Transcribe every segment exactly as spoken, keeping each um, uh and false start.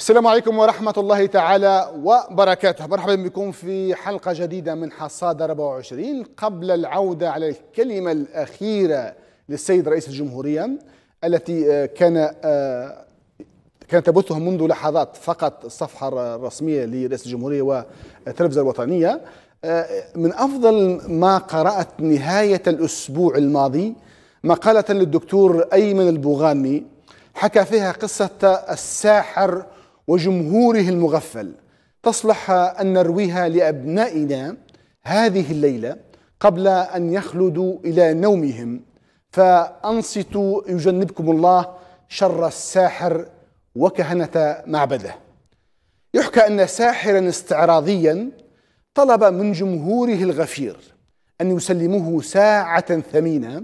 السلام عليكم ورحمة الله تعالى وبركاته. مرحبا بكم في حلقة جديدة من حصاد أربعة وعشرين. قبل العودة على الكلمة الأخيرة للسيد رئيس الجمهورية التي كان كانت تبثها منذ لحظات فقط الصفحة الرسمية لرئيس الجمهورية والتلفزيون الوطنية، من أفضل ما قرأت نهاية الأسبوع الماضي مقالة للدكتور أيمن البوغانمي حكى فيها قصة الساحر وجمهوره المغفل، تصلح أن نرويها لأبنائنا هذه الليلة قبل أن يخلدوا إلى نومهم. فأنصتوا يجنبكم الله شر الساحر وكهنة معبده. يحكى أن ساحرا استعراضيا طلب من جمهوره الغفير أن يسلموه ساعة ثمينة،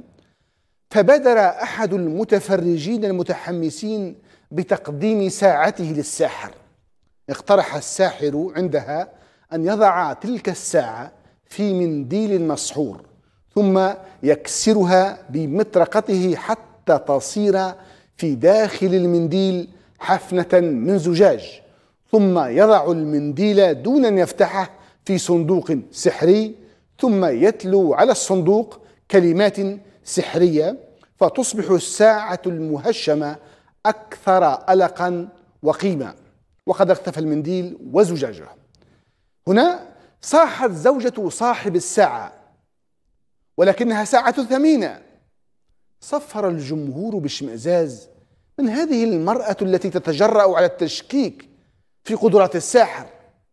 فبادر أحد المتفرجين المتحمسين بتقديم ساعته للساحر. اقترح الساحر عندها أن يضع تلك الساعة في منديل مسحور ثم يكسرها بمطرقته حتى تصير في داخل المنديل حفنة من زجاج، ثم يضع المنديل دون أن يفتحه في صندوق سحري، ثم يتلو على الصندوق كلمات سحرية فتصبح الساعة المهشمة أكثر ألقا وقيمة، وقد اختفى المنديل وزجاجه. هنا صاحت زوجة صاحب الساعة ولكنها ساعة ثمينة. صفر الجمهور باشمئزاز من هذه المرأة التي تتجرأ على التشكيك في قدرات الساحر.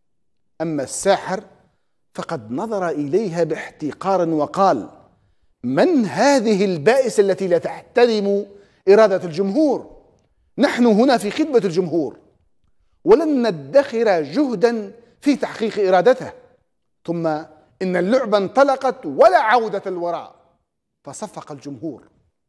أما الساحر فقد نظر إليها باحتقار وقال: من هذه البائسة التي لا تحترم إرادة الجمهور؟ نحن هنا في خدمة الجمهور ولن ندخر جهدا في تحقيق إرادته. ثم إن اللعبة انطلقت ولا عودة الوراء، فصفق الجمهور.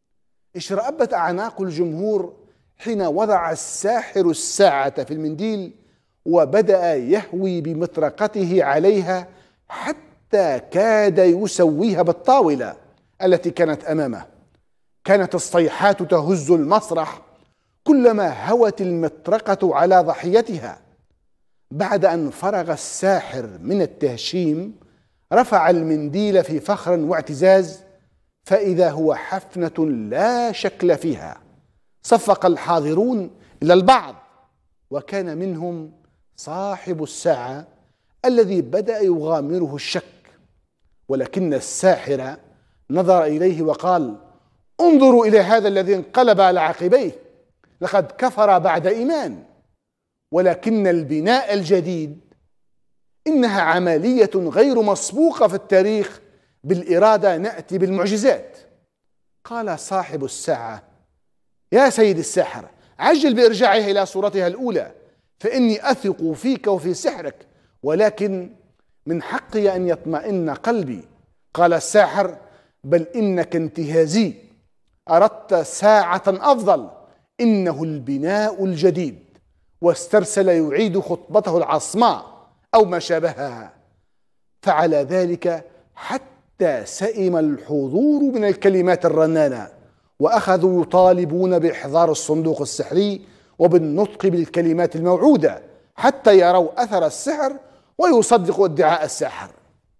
اشرأبت أعناق الجمهور حين وضع الساحر الساعة في المنديل وبدأ يهوي بمطرقته عليها حتى كاد يسويها بالطاولة التي كانت أمامه. كانت الصيحات تهز المسرح كلما هوت المطرقة على ضحيتها. بعد أن فرغ الساحر من التهشيم رفع المنديل في فخر واعتزاز، فإذا هو حفنة لا شكل فيها. صفق الحاضرون إلى البعض، وكان منهم صاحب الساعة الذي بدأ يغامره الشك، ولكن الساحر نظر إليه وقال: انظروا إلى هذا الذي انقلب على عقبيه، لقد كفر بعد إيمان. ولكن البناء الجديد إنها عملية غير مسبوقة في التاريخ، بالإرادة نأتي بالمعجزات. قال صاحب الساعة: يا سيد الساحر، عجل بإرجاعها إلى صورتها الأولى، فإني أثق فيك وفي سحرك، ولكن من حقي أن يطمئن قلبي. قال الساحر: بل إنك انتهازي، أردت ساعة أفضل، إنه البناء الجديد. واسترسل يعيد خطبته العصماء أو ما شابهها. فعلى ذلك حتى سئم الحضور من الكلمات الرنانة، وأخذوا يطالبون بإحضار الصندوق السحري وبالنطق بالكلمات الموعودة حتى يروا أثر السحر ويصدقوا ادعاء الساحر.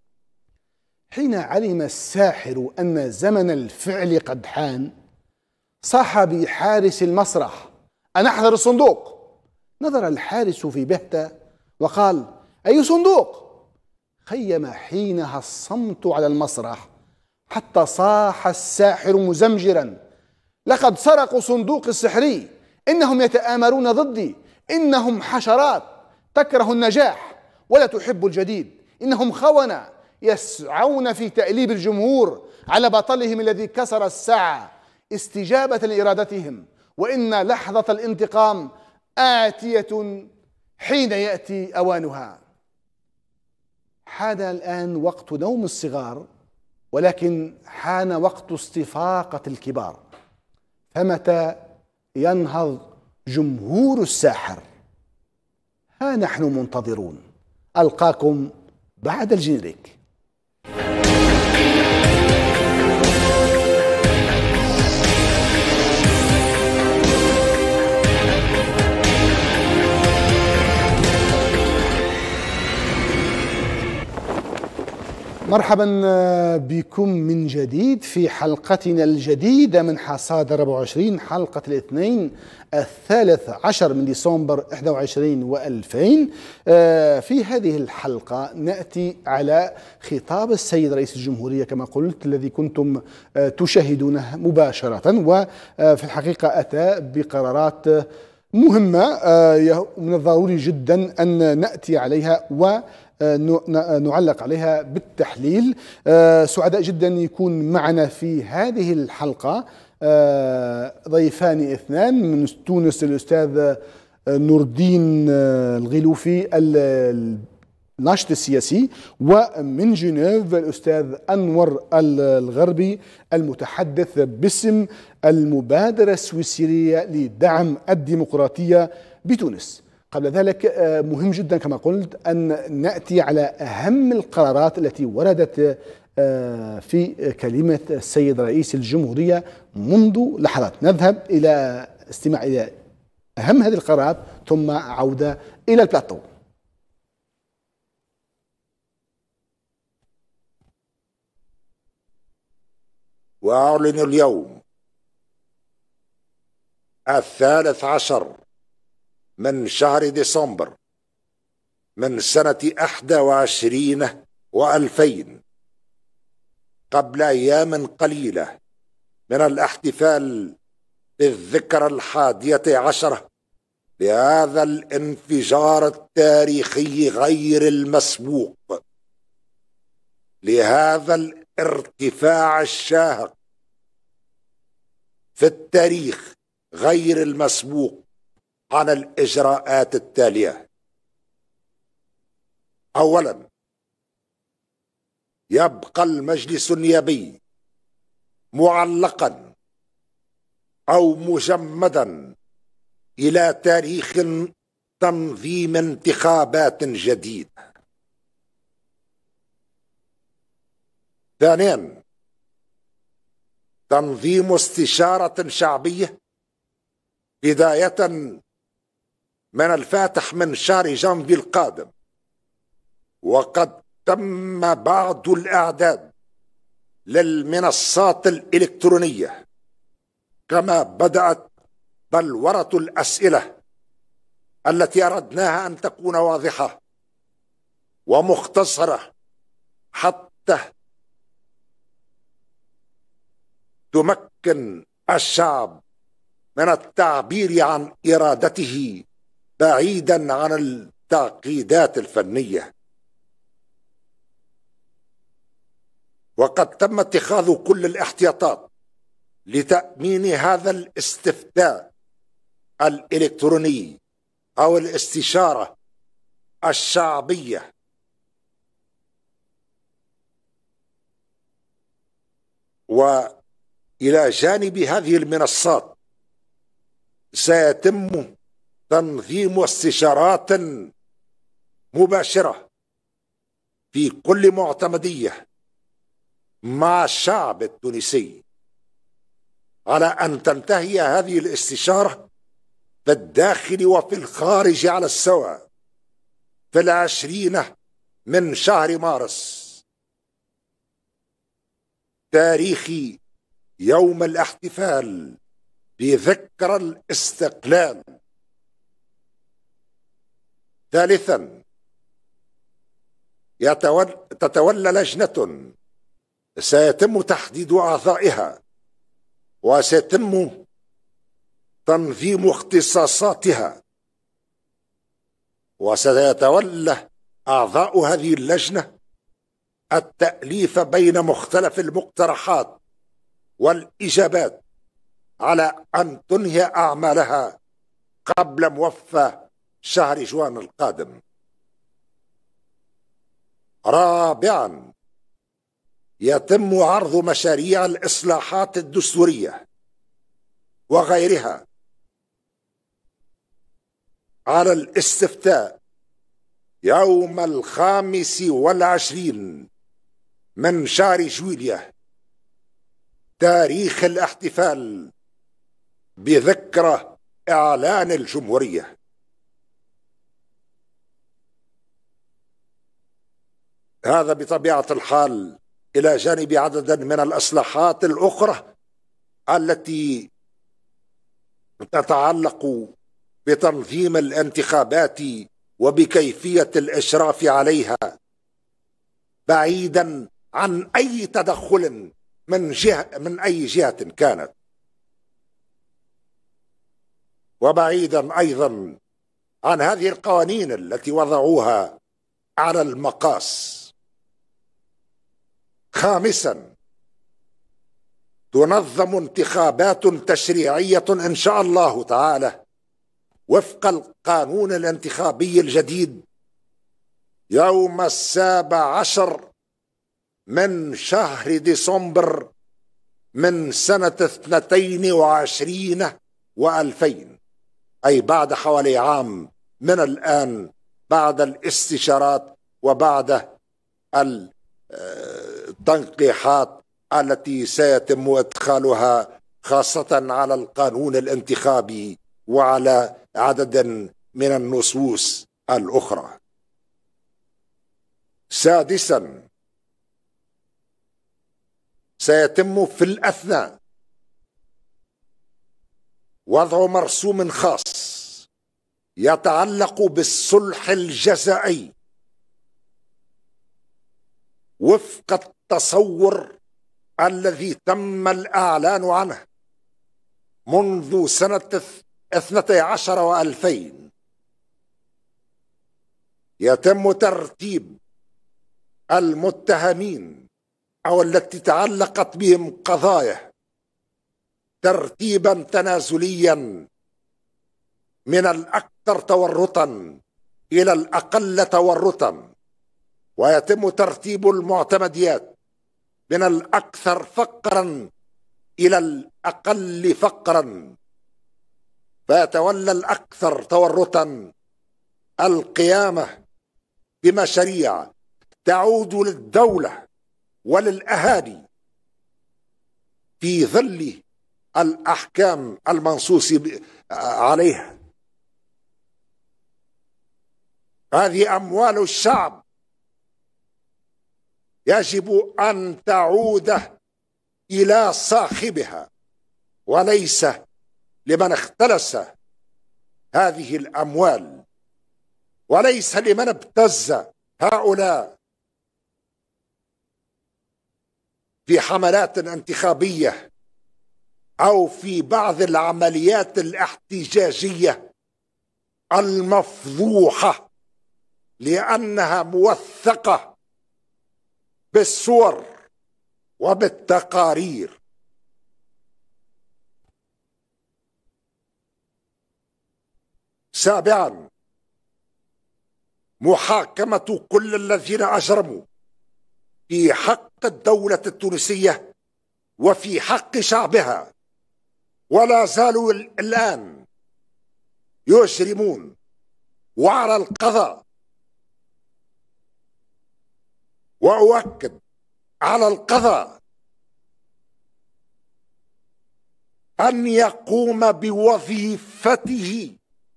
حين علم الساحر أن زمن الفعل قد حان صاح بحارس المسرح: أنا أحضر الصندوق. نظر الحارس في بهتة وقال: أي صندوق؟ خيم حينها الصمت على المسرح حتى صاح الساحر مزمجرا: لقد سرقوا صندوق السحري، إنهم يتآمرون ضدي، إنهم حشرات تكره النجاح ولا تحب الجديد، إنهم خونة يسعون في تأليب الجمهور على بطلهم الذي كسر الساعة استجابة لإرادتهم، وإن لحظة الانتقام آتية حين يأتي أوانها. حان الآن وقت نوم الصغار، ولكن حان وقت استفاقة الكبار. فمتى ينهض جمهور الساحر؟ ها نحن منتظرون. ألقاكم بعد الجينيريك. مرحبا بكم من جديد في حلقتنا الجديدة من حصاد أربعة وعشرين، حلقة الاثنين الثالث عشر من ديسمبر واحد وعشرين وألفين. في هذه الحلقة نأتي على خطاب السيد رئيس الجمهورية كما قلت، الذي كنتم تشاهدونه مباشرة، وفي الحقيقة أتى بقرارات مهمة من الضروري جدا أن نأتي عليها و نعلق عليها بالتحليل. سعداء جدا يكون معنا في هذه الحلقة ضيفان اثنان من تونس، الأستاذ نور الدين الغلوفي الناشط السياسي، ومن جنيف الأستاذ أنور الغربي المتحدث باسم المبادرة السويسرية لدعم الديمقراطية بتونس. قبل ذلك مهم جدا كما قلت أن نأتي على أهم القرارات التي وردت في كلمة السيد رئيس الجمهورية منذ لحظات. نذهب إلى استماع إلى أهم هذه القرارات ثم عودة إلى البلاتو. وأعلن اليوم الثالث عشر من شهر ديسمبر من سنة إحدى وعشرين وألفين، قبل أيام قليلة من الاحتفال بالذكرى الحادية عشرة لهذا الانفجار التاريخي غير المسبوق، لهذا الارتفاع الشاهق في التاريخ غير المسبوق على الإجراءات التالية. أولا، يبقى المجلس النيابي معلقا أو مجمدا إلى تاريخ تنظيم انتخابات جديدة. ثانيا، تنظيم استشارة شعبية بداية من الفاتح من شهر جانفي القادم، وقد تم بعض الإعداد للمنصات الإلكترونية، كما بدأت بلورة الأسئلة التي أردناها أن تكون واضحة ومختصرة حتى تمكن الشعب من التعبير عن إرادته بعيدا عن التعقيدات الفنية. وقد تم اتخاذ كل الاحتياطات لتأمين هذا الاستفتاء الإلكتروني أو الاستشارة الشعبية. وإلى جانب هذه المنصات سيتم تنظيم استشارات مباشرة في كل معتمدية مع الشعب التونسي، على أن تنتهي هذه الاستشارة في الداخل وفي الخارج على السواء في العشرين من شهر مارس، تاريخ يوم الاحتفال بذكرى الاستقلال. ثالثا، تتولى لجنة سيتم تحديد أعضائها وسيتم تنظيم اختصاصاتها، وسيتولى أعضاء هذه اللجنة التأليف بين مختلف المقترحات والإجابات على أن تنهي أعمالها قبل موفى شهر جوان القادم. رابعا، يتم عرض مشاريع الإصلاحات الدستورية وغيرها على الاستفتاء يوم الخامس والعشرين من شهر جويلية، تاريخ الاحتفال بذكرى إعلان الجمهورية. هذا بطبيعة الحال إلى جانب عدد من الإصلاحات الأخرى التي تتعلق بتنظيم الانتخابات وبكيفية الإشراف عليها، بعيدا عن أي تدخل من جهة من أي جهة كانت، وبعيدا أيضا عن هذه القوانين التي وضعوها على المقاس. خامسا، تنظم انتخابات تشريعية إن شاء الله تعالى وفق القانون الانتخابي الجديد يوم السابع عشر من شهر ديسمبر من سنة اثنتين وعشرين وألفين، أي بعد حوالي عام من الآن، بعد الاستشارات وبعد التنقيحات التي سيتم إدخالها خاصة على القانون الانتخابي وعلى عدد من النصوص الأخرى. سادسا، سيتم في الأثناء وضع مرسوم خاص يتعلق بالصلح الجزائي وفق التصور الذي تم الإعلان عنه منذ سنة اثنتي عشر وألفين. يتم ترتيب المتهمين أو التي تعلقت بهم قضايا ترتيبا تنازليا من الأكثر تورطا إلى الأقل تورطا، ويتم ترتيب المعتمديات من الأكثر فقرا إلى الأقل فقرا، فيتولى الأكثر تورطا القيامة بمشاريع تعود للدولة وللأهالي في ظل الأحكام المنصوص عليها. هذه أموال الشعب يجب أن تعود إلى صاحبها وليس لمن اختلس هذه الأموال، وليس لمن ابتز هؤلاء في حملات انتخابية أو في بعض العمليات الاحتجاجية المفضوحة، لأنها موثقة بالصور وبالتقارير. سابعا، محاكمة كل الذين أجرموا في حق الدولة التونسية وفي حق شعبها ولا زالوا الآن يجرمون، وعلى القضاء، وأؤكد على القضاء أن يقوم بوظيفته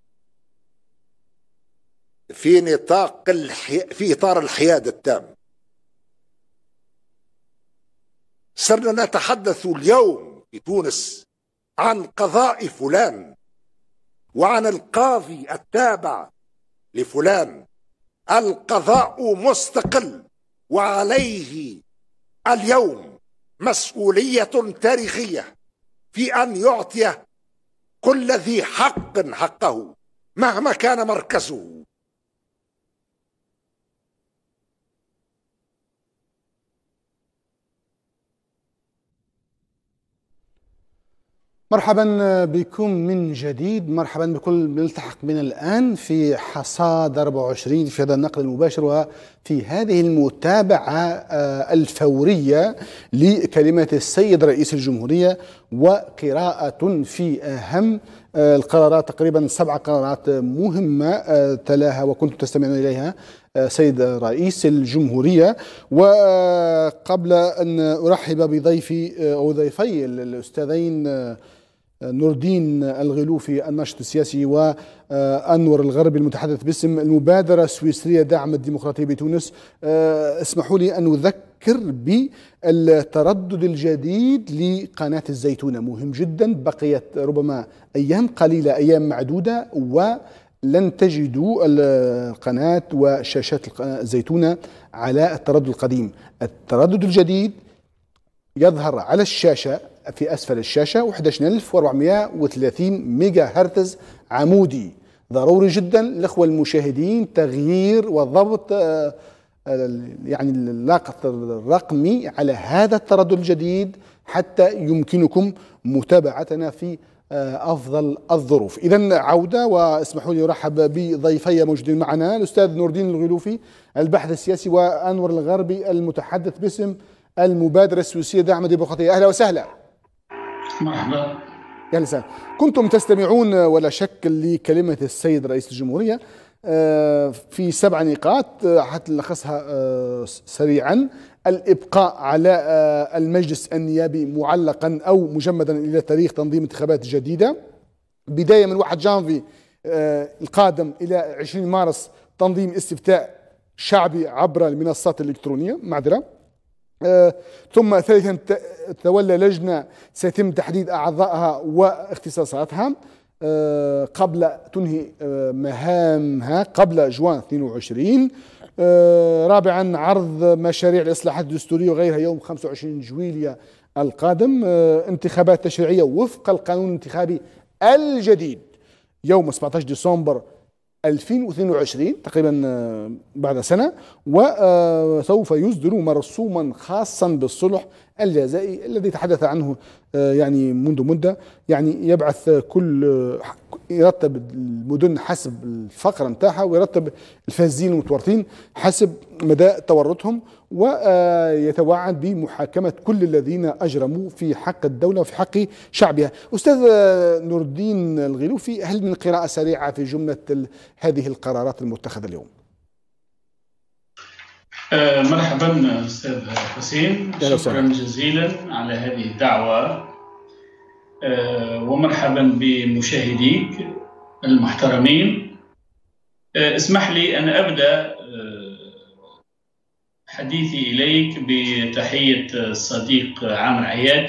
في نطاق الحي... في إطار الحياد التام. صرنا نتحدث اليوم في تونس عن قضاء فلان وعن القاضي التابع لفلان. القضاء مستقل وعليه اليوم مسؤولية تاريخية في أن يعطي كل ذي حق حقه مهما كان مركزه. مرحبا بكم من جديد، مرحبا بكل من التحق بنا الآن في حصاد أربعة وعشرين في هذا النقل المباشر وفي هذه المتابعة الفورية لكلمة السيد رئيس الجمهورية وقراءة في أهم القرارات، تقريبا سبع قرارات مهمة تلاها وكنتم تستمعون إليها سيد رئيس الجمهورية. وقبل أن أرحب بضيفي أو ضيفي الأستاذين نور الدين الغلوفي الناشط السياسي وأنور الغربي المتحدث باسم المبادرة السويسرية دعم الديمقراطية بتونس، اسمحوا لي أن أذكر بالتردد الجديد لقناة الزيتونة، مهم جدا، بقيت ربما أيام قليلة، أيام معدودة، ولن تجدوا القناة وشاشات الزيتونة على التردد القديم. التردد الجديد يظهر على الشاشة في أسفل الشاشة واحد عشر ألف وأربعمائة وثلاثين ميجا هرتز عمودي. ضروري جدا الأخوة المشاهدين تغيير وضبط يعني اللاقط الرقمي على هذا التردد الجديد حتى يمكنكم متابعتنا في أفضل الظروف. إذن عودة، واسمحوا لي أرحب بضيفي موجودين معنا، الأستاذ نور الدين الغلوفي الباحث السياسي، وأنور الغربي المتحدث باسم المبادرة السويسرية دعم الديمقراطية. أهلا وسهلا. مرحبا. أهلا وسهلا. كنتم تستمعون ولا شك لكلمة السيد رئيس الجمهورية في سبع نقاط حتلخصها سريعا: الإبقاء على المجلس النيابي معلقا أو مجمدا إلى تاريخ تنظيم انتخابات جديدة، بداية من واحد جانفي القادم إلى عشرين مارس تنظيم استفتاء شعبي عبر المنصات الإلكترونية، معذرة. آه، ثم ثالثا تولى لجنة سيتم تحديد أعضائها واختصاصاتها آه، قبل تنهي آه، مهامها قبل جوان اثنين وعشرين. آه، رابعا عرض مشاريع الإصلاحات الدستورية وغيرها يوم خمسة وعشرين جويلية القادم. آه، انتخابات تشريعية وفق القانون الانتخابي الجديد يوم سبعة عشر ديسمبر ألفين واثنين وعشرين، تقريبا بعد سنة، وسوف يصدر مرسوما خاصا بالصلح الجزائي الذي تحدث عنه يعني منذ مدة، يعني يبعث كل يرتب المدن حسب الفقرة نتاعها ويرتب الفاسدين المتورطين حسب مدى تورطهم، ويتوعد بمحاكمة كل الذين أجرموا في حق الدولة وفي حق شعبها. أستاذ نور الدين الغلوفي، هل من قراءة سريعة في جملة هذه القرارات المتخذة اليوم؟ أه مرحبا أستاذ حسين، شكرا جزيلا على هذه الدعوة، أه ومرحبا بمشاهديك المحترمين. أه اسمح لي أن أبدأ حديثي إليك بتحية الصديق عامر عياد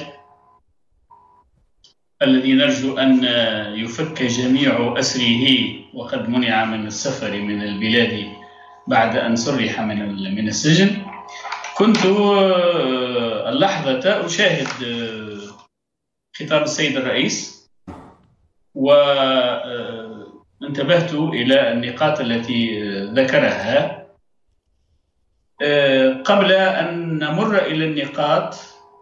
الذي نرجو أن يفك جميع أسره وقد منع من السفر من البلاد بعد أن سرح من من السجن. كنت اللحظة أشاهد خطاب السيد الرئيس وانتبهت إلى النقاط التي ذكرها. قبل أن نمر إلى النقاط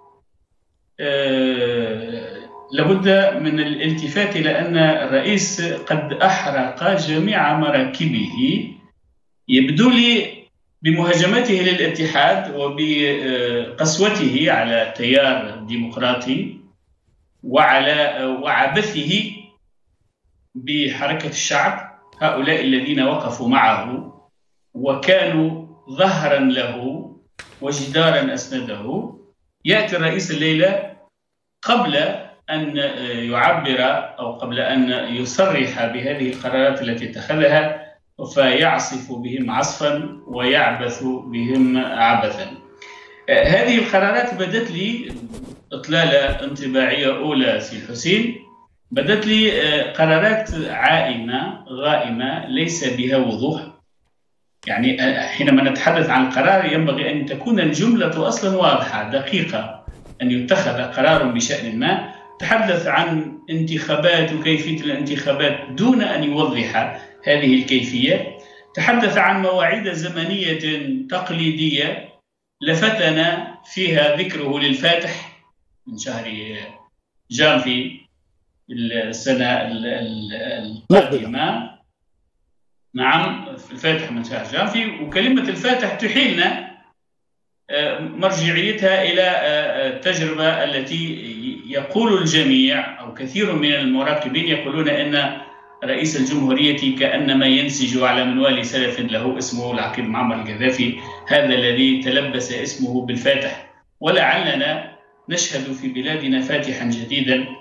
لابد من الالتفات إلى أن الرئيس قد أحرق جميع مراكبه، يبدو لي بمهاجمته للاتحاد وبقسوته على التيار الديمقراطي وعلى وعبثه بحركة الشعب، هؤلاء الذين وقفوا معه وكانوا ظهرا له وجدارا أسنده. يأتي الرئيس الليلة قبل أن يعبر أو قبل أن يصرح بهذه القرارات التي اتخذها فيعصف بهم عصفا ويعبث بهم عبثا. هذه القرارات بدت لي إطلالة انطباعية أولى سي الحسين، بدت لي قرارات عائمة غائمة ليس بها وضوح. يعني حينما نتحدث عن القرار ينبغي أن تكون الجملة أصلا واضحة دقيقة، أن يتخذ قرار بشأن ما، تحدث عن انتخابات وكيفية الانتخابات دون أن يوضح هذه الكيفية، تحدث عن مواعيد زمنية تقليدية لفتنا فيها ذكره للفاتح من شهر جانفي السنة القادمة. نعم، الفاتح من شهر جانفي، وكلمة الفاتح تحيلنا مرجعيتها إلى التجربة التي يقول الجميع أو كثير من المراقبين يقولون أن رئيس الجمهورية كأنما ينسج على منوال سلف له اسمه العقيد معمر القذافي، هذا الذي تلبس اسمه بالفاتح. ولعلنا نشهد في بلادنا فاتحا جديدا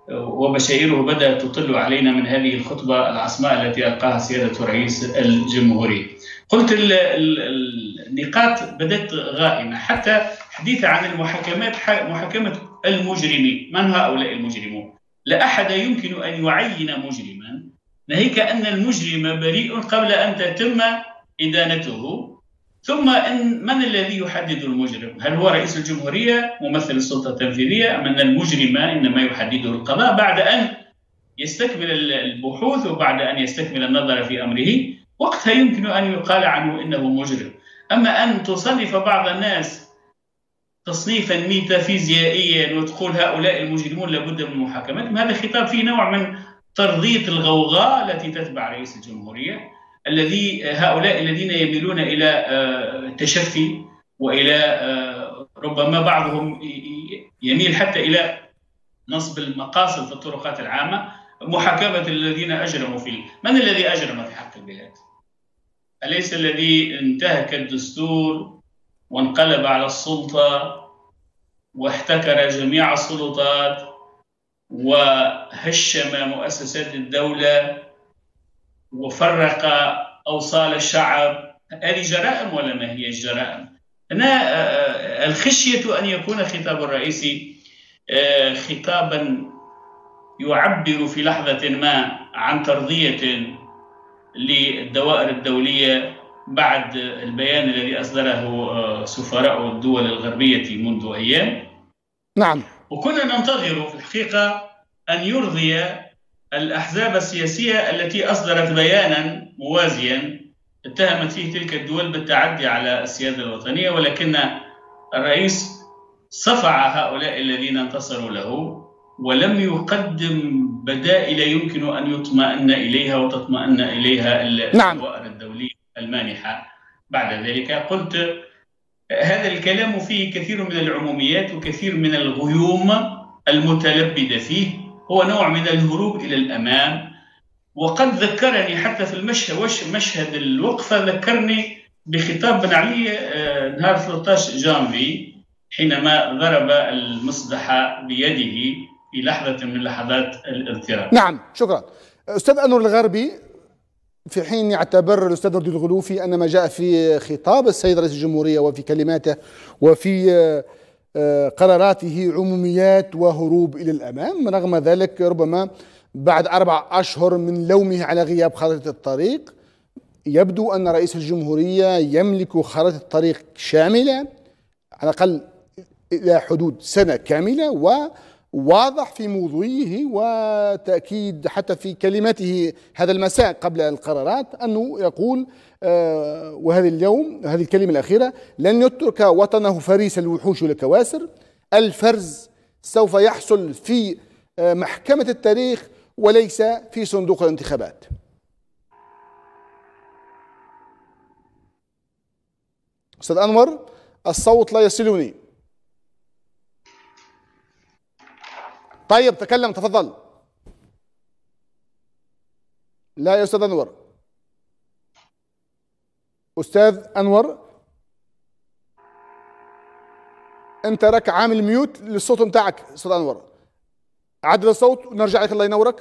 وبشائره بدأت تطل علينا من هذه الخطبة العصماء التي ألقاها سيادة رئيس الجمهورية. قلت النقاط بدأت غائمة، حتى حديث عن المحاكمات، محاكمة المجرمين. من هؤلاء المجرمون؟ لا أحد يمكن أن يعين مجرما ناهيك أن المجرم بريء قبل أن تتم إدانته. ثم إن من الذي يحدد المجرم؟ هل هو رئيس الجمهورية ممثل السلطة التنفيذية، أم أن المجرم إنما يحدده القضاء بعد أن يستكمل البحوث وبعد أن يستكمل النظر في أمره؟ وقتها يمكن أن يقال عنه إنه مجرم. أما أن تصنف بعض الناس تصنيفا ميتافيزيائيا وتقول هؤلاء المجرمون لابد من محاكمتهم، هذا خطاب فيه نوع من ترضية الغوغاء التي تتبع رئيس الجمهورية، الذي هؤلاء الذين يميلون إلى التشفي وإلى ربما بعضهم يميل حتى إلى نصب المقاصد في الطرقات العامة، محاكمة الذين أجرموا في. من الذي أجرم في حق البلاد؟ أليس الذي انتهك الدستور وانقلب على السلطة واحتكر جميع السلطات وهشم مؤسسات الدولة وفرق أوصال الشعب؟ هذه جرائم ولا ما هي الجرائم؟ هنا الخشية أن يكون خطاب الرئيس خطابا يعبر في لحظة ما عن ترضية للدوائر الدولية بعد البيان الذي أصدره سفراء الدول الغربية منذ أيام. نعم. وكنا ننتظر في الحقيقة أن يرضي الأحزاب السياسية التي أصدرت بيانا موازيا اتهمت فيه تلك الدول بالتعدي على السيادة الوطنية، ولكن الرئيس صفع هؤلاء الذين انتصروا له ولم يقدم بدائل يمكن أن يطمئن إليها وتطمئن إليها الدوائر الدولية المانحة. بعد ذلك قلت هذا الكلام فيه كثير من العموميات وكثير من الغيوم المتلبدة فيه، هو نوع من الهروب إلى الأمام. وقد ذكرني حتى في المشهد مشهد الوقفة، ذكرني بخطاب بن علي نهار ثلاثة عشر جانفي حينما ضرب المصدح بيده في لحظة من لحظات الاضطراب. نعم، شكرا. أستاذ أنور الغربي، في حين يعتبر الأستاذ نردين الغلوفي أن ما جاء في خطاب السيد رئيس الجمهورية وفي كلماته وفي قراراته عموميات وهروب إلى الأمام، رغم ذلك ربما بعد أربع أشهر من لومه على غياب خارطة الطريق يبدو أن رئيس الجمهورية يملك خارطة الطريق شاملة على الأقل إلى حدود سنة كاملة، وواضح في موضوعه وتأكيد حتى في كلمته هذا المساء قبل القرارات أنه يقول آه وهذا اليوم هذه الكلمة الأخيرة: لن يترك وطنه فريس الوحوش والكواسر، الفرز سوف يحصل في آه محكمة التاريخ وليس في صندوق الانتخابات. أستاذ أنور، الصوت لا يصلني. طيب تكلم، تفضل. لا يا أستاذ أنور. أستاذ أنور، أنت راك عامل ميوت للصوت متاعك. أستاذ أنور، عدل الصوت ونرجع لك. الله ينورك.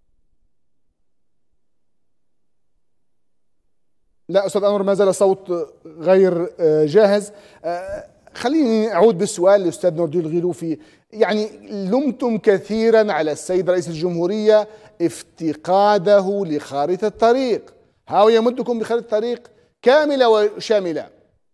لا أستاذ أنور، ما زال الصوت غير جاهز. خليني أعود بالسؤال للأستاذ نردين الغلوفي. يعني لمتم كثيرا على السيد رئيس الجمهورية افتقاده لخارطة الطريق، هاو يمدكم بخارطة الطريق كاملة وشاملة.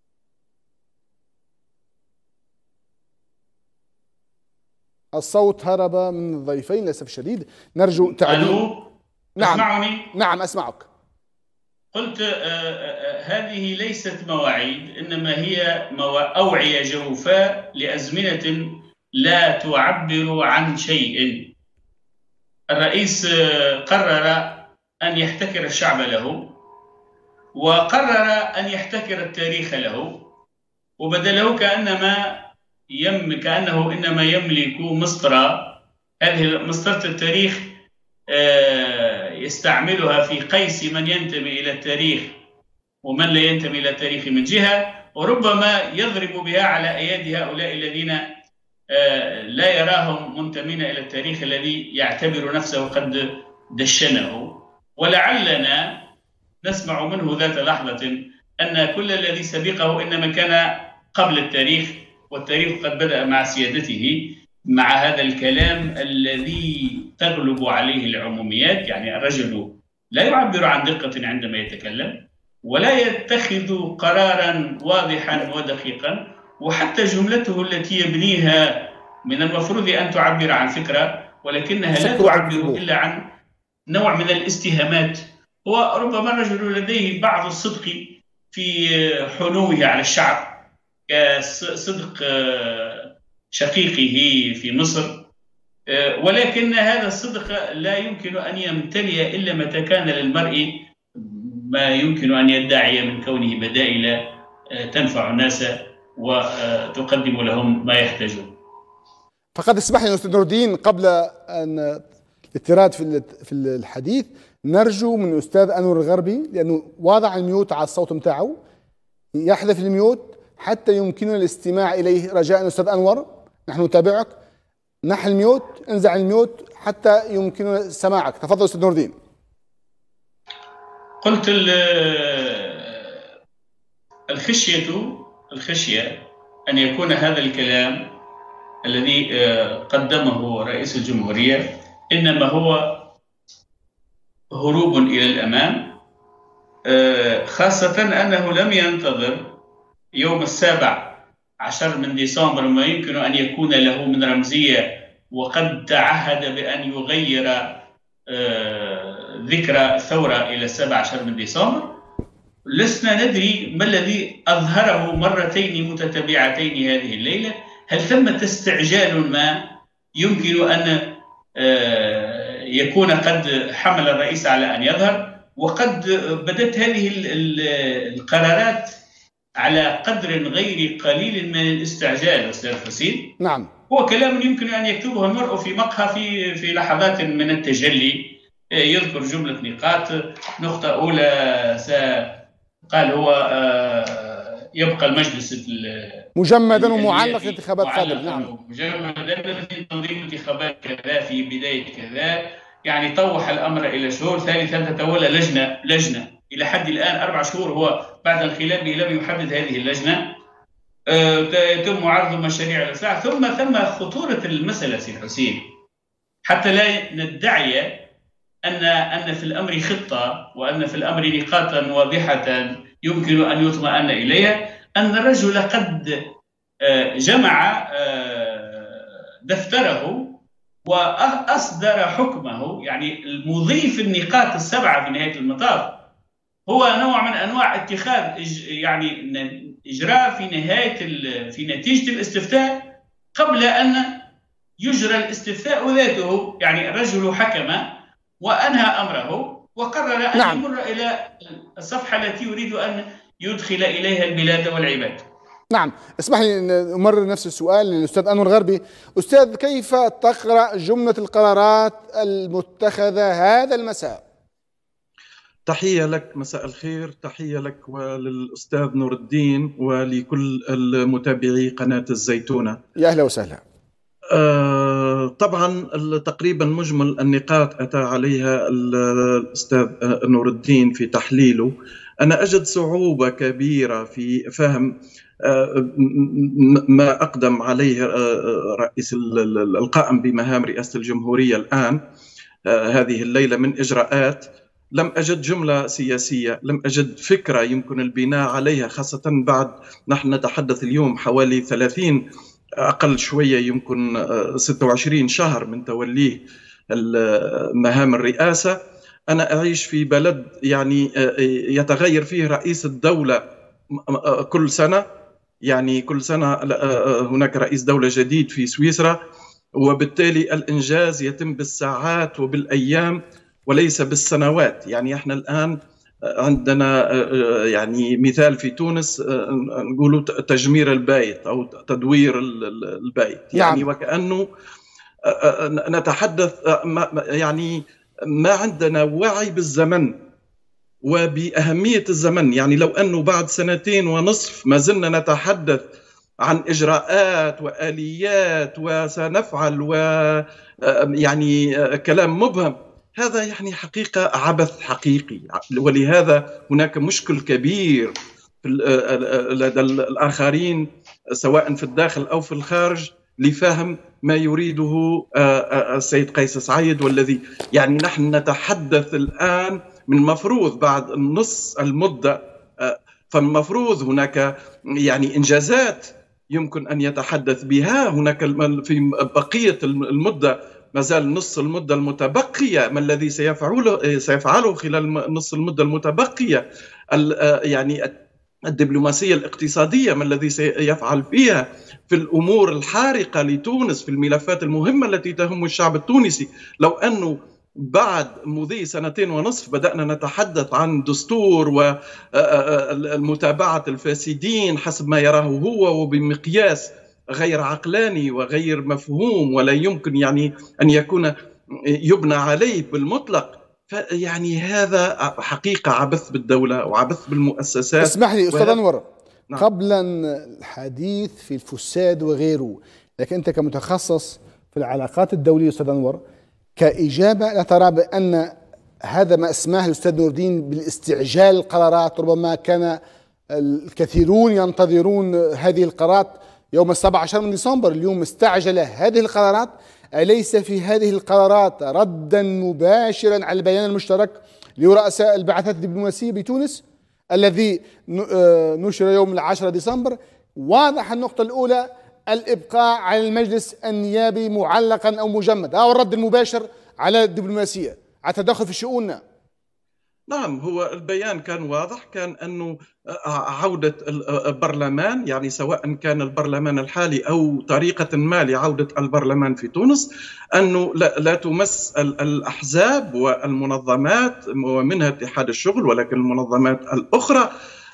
الصوت هرب من الضيفين للأسف الشديد، نرجو تعليق. نعم. تسمعني؟ نعم أسمعك. قلت آه آه هذه ليست مواعيد، إنما هي أوعية جوفاء لأزمنة لا تعبر عن شيء. الرئيس قرر أن يحتكر الشعب له، وقرر أن يحتكر التاريخ له، وبدله كأنما يم كأنه إنما يملك مسطرة، هذه مسطرة التاريخ يستعملها في قيس من ينتمي إلى التاريخ ومن لا ينتمي إلى التاريخ من جهة، وربما يضرب بها على أيادي هؤلاء الذين لا يراهم منتمين إلى التاريخ الذي يعتبر نفسه قد دشنه. ولعلنا نسمع منه ذات لحظة أن كل الذي سبقه إنما كان قبل التاريخ، والتاريخ قد بدأ مع سيادته، مع هذا الكلام الذي تغلب عليه العموميات. يعني الرجل لا يعبر عن دقة عندما يتكلم، ولا يتخذ قرارا واضحا ودقيقا، وحتى جملته التي يبنيها من المفروض أن تعبر عن فكرة، ولكنها لا تعبر إلا عن نوع من الاستهامات. وربما الرجل لديه بعض الصدق في حنوه على الشعب كصدق شقيقه في مصر، ولكن هذا الصدق لا يمكن أن يمتلئ إلا متى كان للمرء ما يمكن أن يدعي من كونه بدائل تنفع الناس وتقدم لهم ما يحتاجون. فقد اسمح لي أستاذ نور الدين قبل أن الاعتراض في الحديث، نرجو من الأستاذ أنور الغربي، لأنه واضع الميوت على الصوت متاعه، يحذف الميوت حتى يمكننا الاستماع إليه. رجاء أستاذ أنور، نحن نتابعك، نحل الميوت، انزع الميوت حتى يمكننا سماعك. تفضل أستاذ نور الدين. قلت الخشية الخشية أن يكون هذا الكلام الذي قدمه رئيس الجمهورية إنما هو هروب إلى الأمام، خاصة أنه لم ينتظر يوم السابع عشر من ديسمبر ما يمكن أن يكون له من رمزية، وقد تعهد بأن يغير ذكرى الثورة إلى السابع عشر من ديسمبر. لسنا ندري ما الذي أظهره مرتين متتابعتين هذه الليلة. هل ثمة استعجال ما يمكن أن يكون قد حمل الرئيس على أن يظهر، وقد بدت هذه القرارات على قدر غير قليل من الاستعجال أستاذ حسين. نعم، هو كلام يمكن أن يكتبه المرء في مقهى في في لحظات من التجلي، يذكر جملة نقاط. نقطة أولى قال هو يبقى المجلس مجمدا ومعلق انتخابات قادمة. نعم، مجمدا في تنظيم انتخابات كذا في بداية كذا، يعني طوح الأمر إلى شهور. ثالثا تتولى لجنة لجنة إلى حد الآن أربع شهور، هو بعد انقلابه لم يحدد هذه اللجنة. يتم عرض مشاريع الإصلاح. ثم ثم خطورة المسألة سي حسين، حتى لا ندعي أن أن في الأمر خطة وأن في الأمر نقاطا واضحة يمكن أن يطمئن إليها، أن الرجل قد جمع دفتره وأصدر حكمه. يعني المضيف النقاط السبعة في نهاية المطاف هو نوع من أنواع اتخاذ يعني إجراء في نهاية في نتيجة الاستفتاء قبل أن يجرى الاستفتاء ذاته. يعني الرجل حكم وأنهى أمره وقرر أن نعم. يمر إلى الصفحة التي يريد أن يدخل إليها البلاد والعباد. نعم، اسمح لي أن أمرر نفس السؤال للأستاذ أنور الغربي. أستاذ، كيف تقرأ جملة القرارات المتخذة هذا المساء؟ تحية لك، مساء الخير، تحية لك وللأستاذ نور الدين ولكل المتابعي قناة الزيتونة. يا أهلا وسهلا. آه طبعا تقريبا مجمل النقاط أتى عليها الأستاذ نور الدين في تحليله. أنا أجد صعوبة كبيرة في فهم آه ما أقدم عليه رئيس القائم بمهام رئاسة الجمهورية الآن آه هذه الليلة من إجراءات. لم أجد جملة سياسية، لم أجد فكرة يمكن البناء عليها، خاصة بعد نحن نتحدث اليوم حوالي ثلاثين أقل شوية يمكن ستة وعشرين شهر من توليه مهام الرئاسة. أنا أعيش في بلد يعني يتغير فيه رئيس الدولة كل سنة، يعني كل سنة هناك رئيس دولة جديد في سويسرا، وبالتالي الإنجاز يتم بالساعات وبالأيام وليس بالسنوات. يعني احنا الآن عندنا يعني مثال في تونس نقولوا تجمير البيت أو تدوير البيت، يعني نعم. وكأنه نتحدث يعني ما عندنا وعي بالزمن وبأهمية الزمن. يعني لو أنه بعد سنتين ونصف ما زلنا نتحدث عن إجراءات وآليات وسنفعل ويعني كلام مبهم، هذا يعني حقيقة عبث حقيقي. ولهذا هناك مشكل كبير لدى الآخرين سواء في الداخل أو في الخارج لفهم ما يريده السيد قيس سعيد، والذي يعني نحن نتحدث الآن من مفروض بعد نص المدة، فالمفروض هناك يعني إنجازات يمكن أن يتحدث بها. هناك في بقية المدة ما زال نص المدة المتبقية، ما الذي سيفعله سيفعله خلال نص المدة المتبقية؟ يعني الدبلوماسية الاقتصادية ما الذي سيفعل فيها في الأمور الحارقة لتونس، في الملفات المهمة التي تهم الشعب التونسي؟ لو أنه بعد مضي سنتين ونصف بدأنا نتحدث عن دستور ومتابعة الفاسدين حسب ما يراه هو وبمقياس غير عقلاني وغير مفهوم ولا يمكن يعني أن يكون يبنى عليه بالمطلق، فيعني هذا حقيقة عبث بالدولة وعبث بالمؤسسات. اسمح لي أستاذ أنور، نعم. قبل الحديث في الفساد وغيره، لكن أنت كمتخصص في العلاقات الدولية أستاذ أنور، كإجابة لا ترى بأن هذا ما اسماه الأستاذ نور الدين بالاستعجال القرارات؟ ربما كان الكثيرون ينتظرون هذه القرارات يوم السابع عشر من ديسمبر، اليوم استعجل هذه القرارات. أليس في هذه القرارات ردا مباشرا على البيان المشترك لرؤساء البعثات الدبلوماسية بتونس الذي نشر يوم العاشر ديسمبر؟ واضح النقطة الأولى الإبقاء على المجلس النيابي معلقا أو مجمد، هذا الرد المباشر على الدبلوماسية، على التدخل في شؤوننا. نعم، هو البيان كان واضح، كان أنه عودة البرلمان، يعني سواء كان البرلمان الحالي أو طريقة ما لعودة البرلمان في تونس، أنه لا, لا تمس الأحزاب والمنظمات ومنها اتحاد الشغل ولكن المنظمات الأخرى،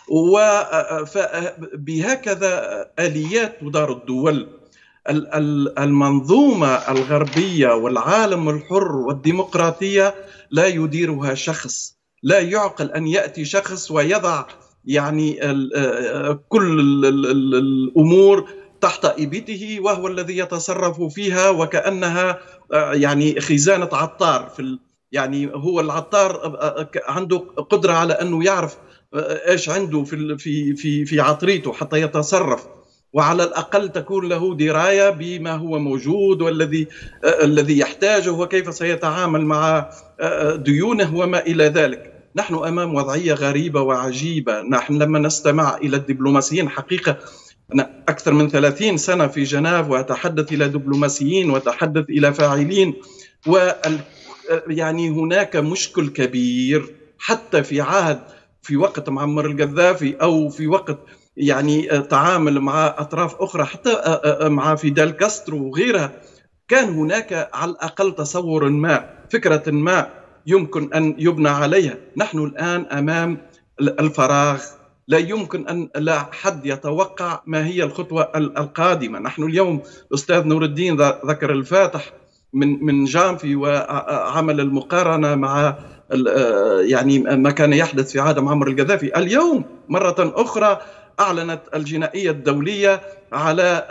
وبهكذا آليات تدار الدول. المنظومة الغربية والعالم الحر والديمقراطية لا يديرها شخص، لا يعقل أن يأتي شخص ويضع يعني كل الأمور تحت إبطه وهو الذي يتصرف فيها وكأنها يعني خزانة عطار. في يعني هو العطار عنده قدرة على أنه يعرف إيش عنده في في في في عطريته حتى يتصرف، وعلى الأقل تكون له دراية بما هو موجود والذي الذي يحتاجه وكيف سيتعامل مع ديونه وما إلى ذلك. نحن أمام وضعية غريبة وعجيبة. نحن لما نستمع إلى الدبلوماسيين، حقيقة أنا أكثر من ثلاثين سنة في جنيف وأتحدث إلى دبلوماسيين وأتحدث إلى فاعلين، وال يعني هناك مشكل كبير حتى في عهد في وقت معمر القذافي أو في وقت يعني تعامل مع أطراف أخرى حتى مع فيدال كاسترو وغيرها، كان هناك على الأقل تصور ما، فكرة ما يمكن أن يبنى عليها. نحن الآن أمام الفراغ، لا يمكن أن لا حد يتوقع ما هي الخطوة القادمة. نحن اليوم أستاذ نور الدين ذكر الفاتح من من جانفي وعمل المقارنة مع يعني ما كان يحدث في عهد معمر القذافي. اليوم مرة أخرى أعلنت الجنائية الدولية على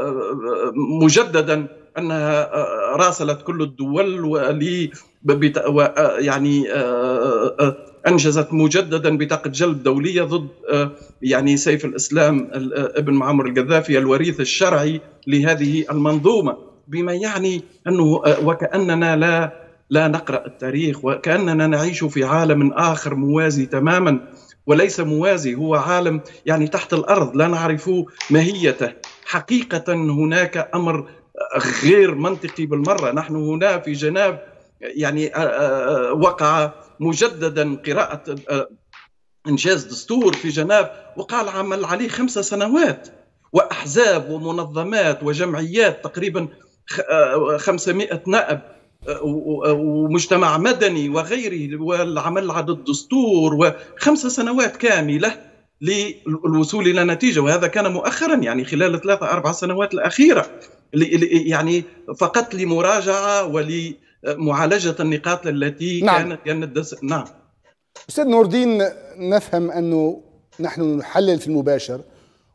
مجددا أنها راسلت كل الدول ولي يعني أنجزت مجددا بطاقة جلب دولية ضد يعني سيف الإسلام ابن معمر القذافي الوريث الشرعي لهذه المنظومة، بما يعني أنه وكأننا لا لا نقرأ التاريخ، وكأننا نعيش في عالم آخر موازي تماما، وليس موازي، هو عالم يعني تحت الأرض لا نعرف ماهيته. حقيقة هناك أمر غير منطقي بالمرة. نحن هنا في جنيف يعني وقع مجددا قراءة إنجاز دستور في جنيف، وقال عمل عليه خمس سنوات، وأحزاب ومنظمات وجمعيات تقريبا خمسمائة نائب ومجتمع مدني وغيره، والعمل على الدستور، وخمس سنوات كاملة للوصول إلى نتيجة. وهذا كان مؤخرا يعني خلال ثلاثة أربع سنوات الأخيرة، يعني فقط لمراجعة ولمعالجة النقاط التي نعم. كانت نعم. أستاذ نور الدين، نفهم أنه نحن نحلل في المباشر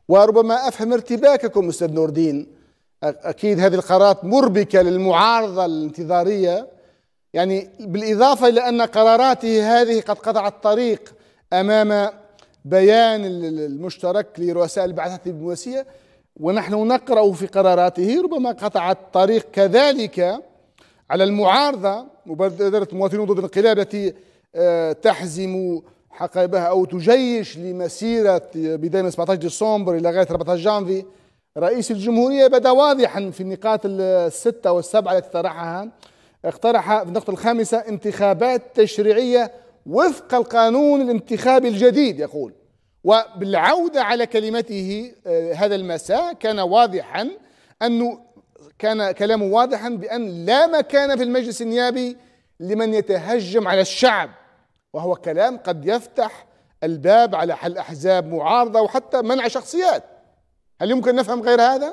وربما أفهم ارتباككم أستاذ نور الدين. أكيد هذه القرارات مربكة للمعارضة الانتظارية، يعني بالإضافة إلى أن قراراته هذه قد قطعت الطريق أمام بيان المشترك لرؤساء البعثات الدبلوماسية، ونحن نقرأ في قراراته ربما قطعت الطريق كذلك على المعارضة، مبادرة مواطنون ضد الانقلاب التي تحزم حقائبها أو تجيش لمسيرة بداية من سبعة عشر ديسمبر إلى غاية أربعة عشر جانفي. رئيس الجمهورية بدا واضحا في النقاط الستة والسبعة التي طرحها. اقترح في النقطة الخامسة انتخابات تشريعية وفق القانون الانتخابي الجديد يقول، وبالعودة على كلمته هذا المساء كان واضحا أنه كان كلامه واضحا بأن لا مكان في المجلس النيابي لمن يتهجم على الشعب، وهو كلام قد يفتح الباب على حل أحزاب معارضة وحتى منع شخصيات. هل يمكن نفهم غير هذا؟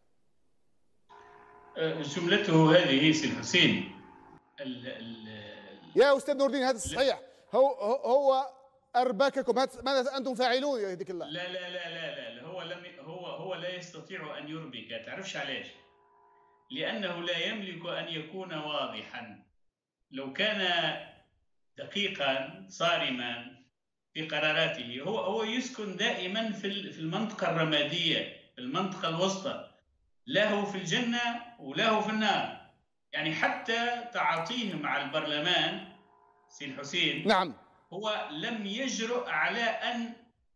جملته هذه سي الحسين. يا أستاذ نور الدين هذا صحيح، هو هو أربككم، ماذا أنتم فاعلون يهديك الله؟ لا لا لا لا لا هو لم هو هو لا يستطيع أن يربك. تعرفش علاش؟ لأنه لا يملك أن يكون واضحا. لو كان دقيقا صارما في قراراته، هو هو يسكن دائما في في المنطقة الرمادية، في المنطقة الوسطى، له في الجنة وله في النار. يعني حتى تعاطيه مع البرلمان سي الحسين، نعم، هو لم يجرؤ على أن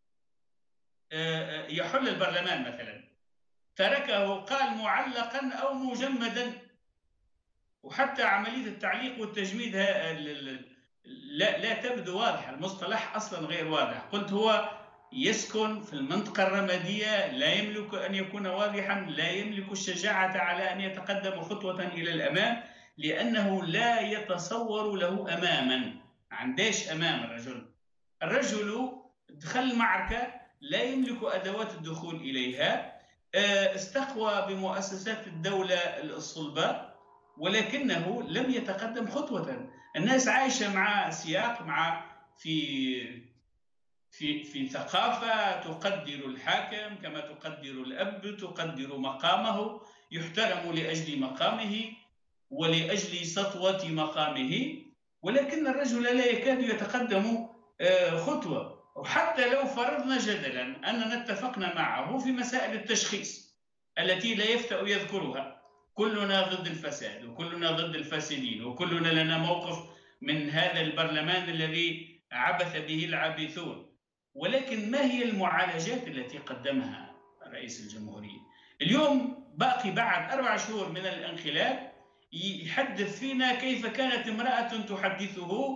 يحل البرلمان مثلا، تركه قال معلقا أو مجمدا. وحتى عملية التعليق والتجميد لا لا تبدو واضحة، المصطلح أصلا غير واضح. قلت هو يسكن في المنطقة الرمادية، لا يملك أن يكون واضحا، لا يملك الشجاعة على أن يتقدم خطوة إلى الأمام، لأنه لا يتصور له أماما. ما عندهش أمام الرجل. الرجل دخل المعركة لا يملك أدوات الدخول إليها، استقوى بمؤسسات الدولة الصلبة، ولكنه لم يتقدم خطوة. الناس عايشة مع سياق، مع في في في ثقافة تقدر الحاكم كما تقدر الأب، تقدر مقامه، يحترم لأجل مقامه ولأجل سطوة مقامه، ولكن الرجل لا يكاد يتقدم خطوة. وحتى لو فرضنا جدلا أننا اتفقنا معه في مسائل التشخيص التي لا يفتأ يذكرها، كلنا ضد الفساد وكلنا ضد الفاسدين وكلنا لنا موقف من هذا البرلمان الذي عبث به العابثون، ولكن ما هي المعالجات التي قدمها رئيس الجمهورية؟ اليوم باقي بعد أربع شهور من الانقلاب يحدث فينا كيف كانت امرأة تحدثه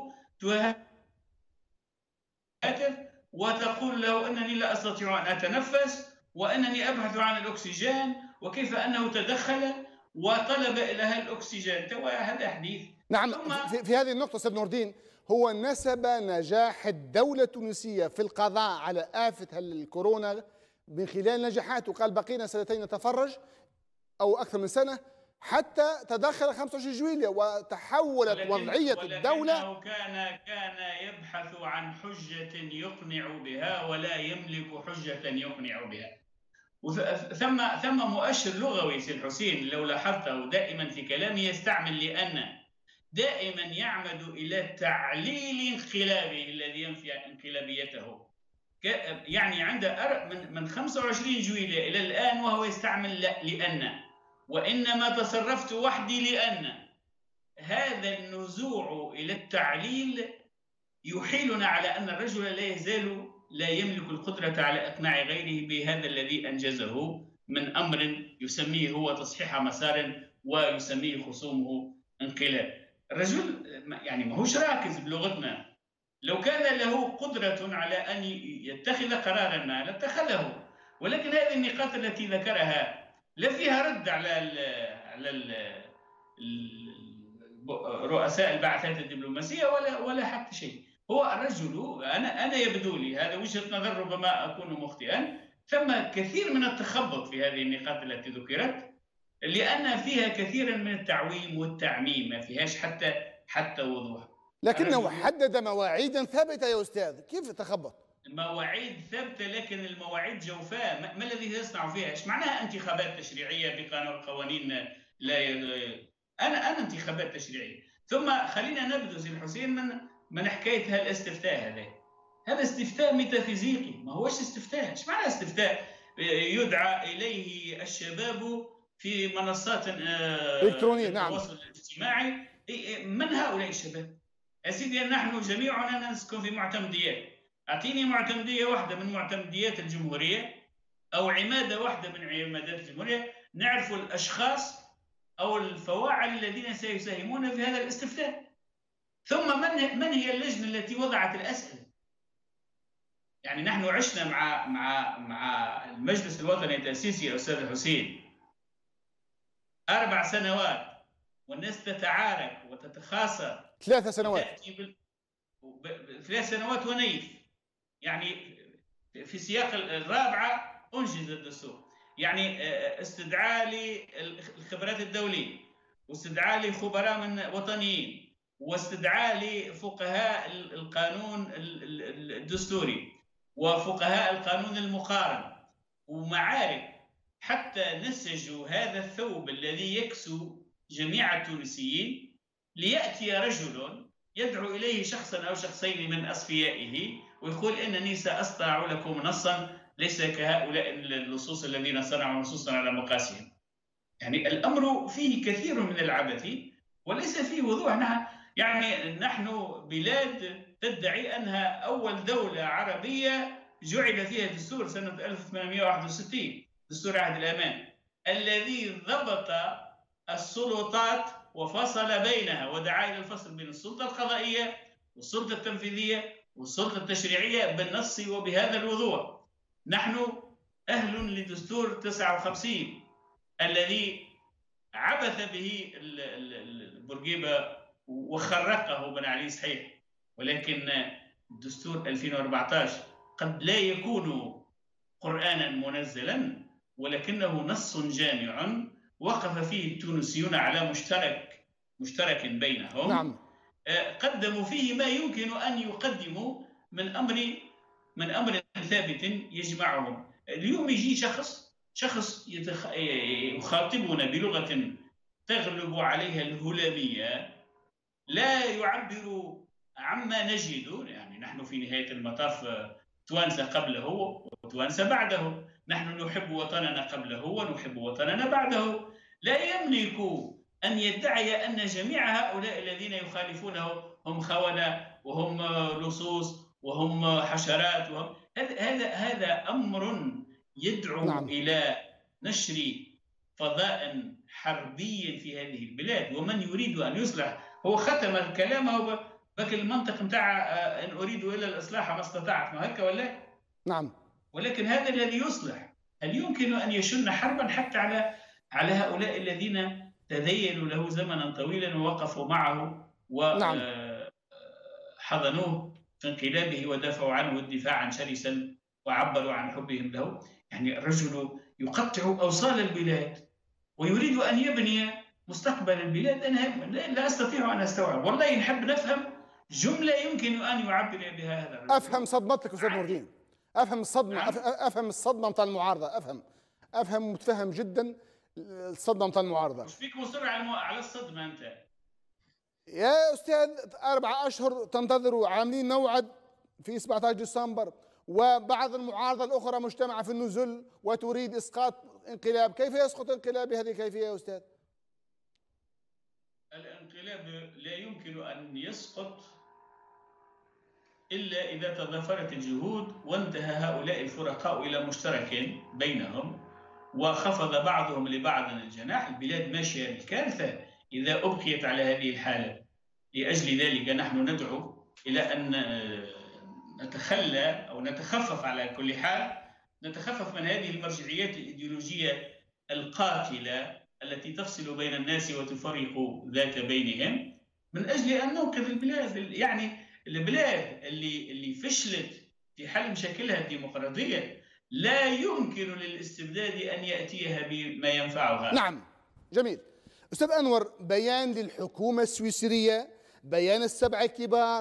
تهاتف وتقول له أنني لا أستطيع أن أتنفس وأنني أبحث عن الأكسجين، وكيف أنه تدخل وطلب لها الأكسجين. هذا حديث. نعم، في, في هذه النقطة أستاذ نور الدين، هو نسب نجاح الدولة التونسية في القضاء على آفة الكورونا من خلال نجاحات، وقال بقينا سنتين نتفرج أو أكثر من سنة حتى تدخل خمسة وعشرين جويلية وتحولت ولكن وضعية الدولة. ولكنه كان كان يبحث عن حجة يقنع بها ولا يملك حجة يقنع بها. ثم ثم مؤشر لغوي سي الحسين لو لاحظته دائما في كلامه، يستعمل لأن، دائما يعمد إلى تعليل انقلابه الذي ينفي انقلابيته. يعني عنده من من خمسة وعشرين جويلية إلى الآن وهو يستعمل لا لأن، وإنما تصرفت وحدي لأن. هذا النزوع إلى التعليل يحيلنا على أن الرجل لا يزال لا يملك القدرة على إقناع غيره بهذا الذي أنجزه من أمر يسميه هو تصحيح مسار ويسميه خصومه انقلاب. الرجل يعني ما هوش راكز بلغتنا. لو كان له قدرة على أن يتخذ قرارا ما لاتخذه، ولكن هذه النقاط التي ذكرها لا فيها رد على ال على ال رؤساء البعثات الدبلوماسية ولا ولا حتى شيء. هو الرجل، أنا أنا يبدو لي هذا وجهة نظر، ربما أكون مخطئا، ثم كثير من التخبط في هذه النقاط التي ذكرت، لأن فيها كثيرا من التعويم والتعميم، ما فيهاش حتى حتى وضوح. لكنه حدد مواعيدا ثابتة يا أستاذ، كيف تخبط؟ مواعيد ثابته لكن المواعيد جوفاء. ما, ما الذي يصنع فيها؟ ايش معناها انتخابات تشريعيه بقانون قوانين؟ لا ي... انا انا انتخابات تشريعيه. ثم خلينا نبذل سي الحسين من من حكايه هالاستفتاء هذا. هذا استفتاء ميتافيزيقي، ما هوش استفتاء. ايش معنى استفتاء؟ يدعى اليه الشباب في منصات الكترونيه. نعم. التواصل الاجتماعي. من هؤلاء الشباب؟ يا سيدي نحن جميعنا نسكن في معتمديات. اعطيني معتمديه واحده من معتمديات الجمهوريه او عماده واحده من عمادات الجمهوريه نعرف الاشخاص او الفواعل الذين سيساهمون في هذا الاستفتاء. ثم من من هي اللجنه التي وضعت الاسئله؟ يعني نحن عشنا مع مع مع المجلس الوطني التاسيسي يا استاذ الحسين اربع سنوات والناس تتعارك وتتخاصم. ثلاث سنوات. بال... ثلاث سنوات ونيف. يعني في سياق الرابعه انجز الدستور. يعني استدعاء للخبرات الدوليه واستدعاء لخبراء من وطنيين واستدعاء لفقهاء القانون الدستوري وفقهاء القانون المقارن ومعارك حتى نسجوا هذا الثوب الذي يكسو جميع التونسيين ليأتي رجل يدعو إليه شخصا أو شخصين من أصفيائه ويقول إنني سأصنع لكم نصا ليس كهؤلاء اللصوص الذين صنعوا نصوصا على مقاسهم. يعني الأمر فيه كثير من العبث وليس فيه وضوح. يعني نحن بلاد تدعي أنها أول دولة عربية جعل فيها دستور سنة ألف وثمانمئة وواحد وستين، دستور عهد الأمان الذي ضبط السلطات وفصل بينها ودعا إلى الفصل بين السلطة القضائية والسلطة التنفيذية والسلطة التشريعية بالنص وبهذا الوضوح. نحن أهل لدستور تسعة وخمسين الذي عبث به بورقيبة وخرقه بن علي صحيح، ولكن دستور ألفين وأربعة عشر قد لا يكون قرآنا منزلا ولكنه نص جامع وقف فيه التونسيون على مشترك مشترك بينهم. نعم. قدموا فيه ما يمكن أن يقدموا من أمر من أمر ثابت يجمعهم. اليوم يجي شخص شخص يتخ... يخاطبنا بلغة تغلب عليها الهلامية لا يعبر عما نجد. يعني نحن في نهاية المطاف توانسة قبله وتوانسة بعده، نحن نحب وطننا قبله ونحب وطننا بعده. لا يملك أن يدعي أن جميع هؤلاء الذين يخالفونه هم خونة وهم لصوص وهم حشرات وهم هذا هذا هذا أمر يدعو نعم. إلى نشر فضاء حربي في هذه البلاد. ومن يريد أن يصلح هو ختم كلامه بك المنطق متاع ان اريد الى الاصلاح ما استطعت، ما هكا ولا؟ نعم. ولكن هذا الذي يصلح هل يمكن ان يشن حربا حتى على على هؤلاء الذين تدينوا له زمنا طويلا ووقفوا معه وحضنوه نعم. في انقلابه ودافعوا عنه دفاعا شرسا وعبروا عن حبهم له؟ يعني الرجل يقطع اوصال البلاد ويريد ان يبني مستقبل البلاد. انا لا استطيع ان استوعب، والله نحب نفهم جملة يمكن أن يعبر بها هذا الرجل. أفهم صدمتك أستاذ نور الدين، أفهم الصدمة، نعم. أفهم الصدمة متاع المعارضة، أفهم أفهم متفهم جدا الصدمة متاع المعارضة. مش فيك مصر على على الصدمة أنت يا أستاذ؟ أربعة أشهر تنتظروا، عاملين موعد في سبعة عشر ديسمبر وبعض المعارضة الأخرى مجتمعة في النزل وتريد إسقاط انقلاب. كيف يسقط انقلاب بهذه الكيفية يا أستاذ؟ الانقلاب لا يمكن أن يسقط إلا إذا تضافرت الجهود وانتهى هؤلاء الفرقاء إلى مشترك بينهم وخفض بعضهم لبعض الجناح. البلاد ماشية بالكارثة إذا أبقيت على هذه الحالة. لأجل ذلك نحن ندعو إلى أن نتخلى أو نتخفف على كل حال نتخفف من هذه المرجعيات الإيديولوجية القاتلة التي تفصل بين الناس وتفرق ذات بينهم من أجل أن ننقذ البلاد. يعني البلاد اللي اللي فشلت في حل مشاكلها الديمقراطية لا يمكن للاستبداد أن يأتيها بما ينفعها. نعم، جميل. أستاذ أنور، بيان للحكومة السويسرية، بيان السبع الكبار،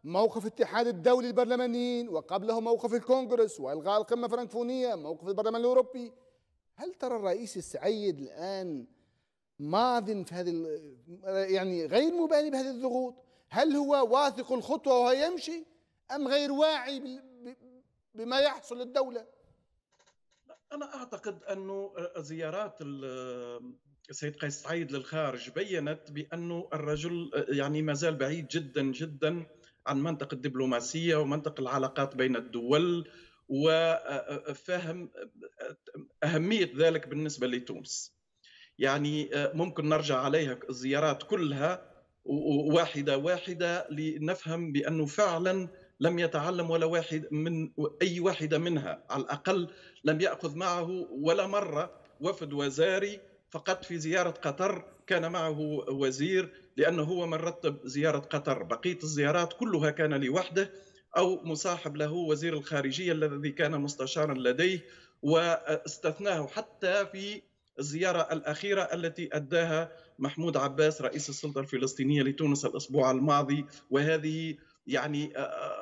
موقف الاتحاد الدولي البرلمانيين، وقبله موقف الكونغرس وإلغاء القمة الفرنكفونية، موقف البرلمان الأوروبي. هل ترى الرئيس السعيد الآن ماضٍ في هذه يعني غير مبالي بهذه الضغوط؟ هل هو واثق الخطوة وهو يمشي أم غير واعي بما يحصل للدولة؟ أنا أعتقد أن زيارات السيد قيس سعيد للخارج بيّنت بأن الرجل يعني ما زال بعيد جدا جدا عن منطق الدبلوماسية ومنطق العلاقات بين الدول، وفهم أهمية ذلك بالنسبة لتونس. يعني ممكن نرجع عليها الزيارات كلها واحدة واحدة لنفهم بأنه فعلا لم يتعلم ولا واحد من أي واحدة منها، على الأقل لم يأخذ معه ولا مرة وفد وزاري، فقط في زيارة قطر كان معه وزير لأنه هو من رتب زيارة قطر. بقية الزيارات كلها كان لوحده أو مصاحب له وزير الخارجية الذي كان مستشارا لديه، واستثناه حتى في الزيارة الأخيرة التي أداها محمود عباس رئيس السلطة الفلسطينية لتونس الأسبوع الماضي، وهذه يعني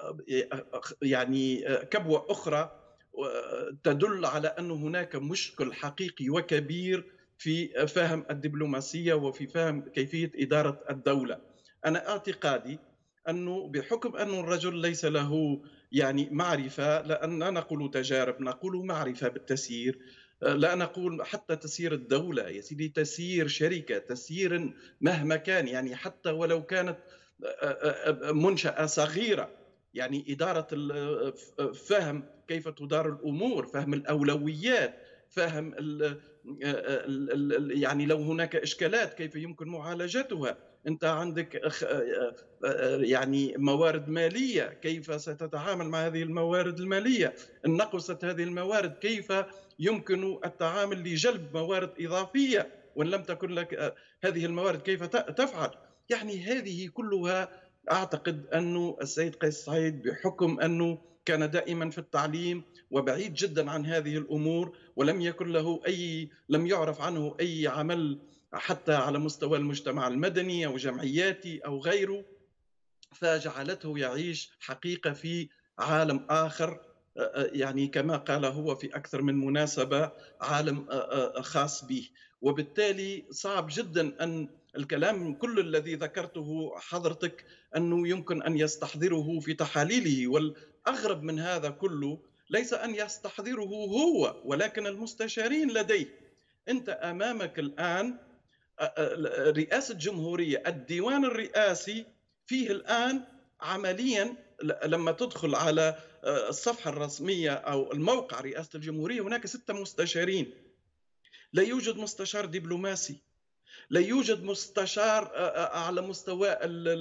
يعني كبوة أخرى تدل على أن هناك مشكل حقيقي وكبير في فهم الدبلوماسية وفي فهم كيفية إدارة الدولة. أنا اعتقادي أنه بحكم أن الرجل ليس له يعني معرفة، لأن لا نقول تجارب، نقول معرفة بالتسيير، لا نقول حتى تسيير الدولة يا سيدي، تسيير شركة، تسيير مهما كان، يعني حتى ولو كانت منشأة صغيرة، يعني إدارة فهم كيف تدار الأمور، فهم الأولويات، فهم ال ال يعني لو هناك إشكالات كيف يمكن معالجتها. أنت عندك يعني موارد مالية، كيف ستتعامل مع هذه الموارد المالية؟ إن نقصت هذه الموارد كيف يمكن التعامل لجلب موارد إضافية؟ وإن لم تكن لك هذه الموارد كيف تفعل؟ يعني هذه كلها أعتقد أنه السيد قيس سعيد بحكم أنه كان دائما في التعليم وبعيد جدا عن هذه الأمور، ولم يكن له أي لم يعرف عنه أي عمل حتى على مستوى المجتمع المدني أو جمعياتي أو غيره، فجعلته يعيش حقيقة في عالم آخر، يعني كما قال هو في أكثر من مناسبة عالم خاص به. وبالتالي صعب جدا أن الكلام كل الذي ذكرته حضرتك أنه يمكن أن يستحضره في تحاليله، والأغرب من هذا كله ليس أن يستحضره هو ولكن المستشارين لديه. أنت أمامك الآن رئاسة جمهورية، الديوان الرئاسي فيه الآن عمليا لما تدخل على الصفحة الرسمية أو الموقع رئاسة الجمهورية هناك ستة مستشارين. لا يوجد مستشار دبلوماسي، لا يوجد مستشار على مستوى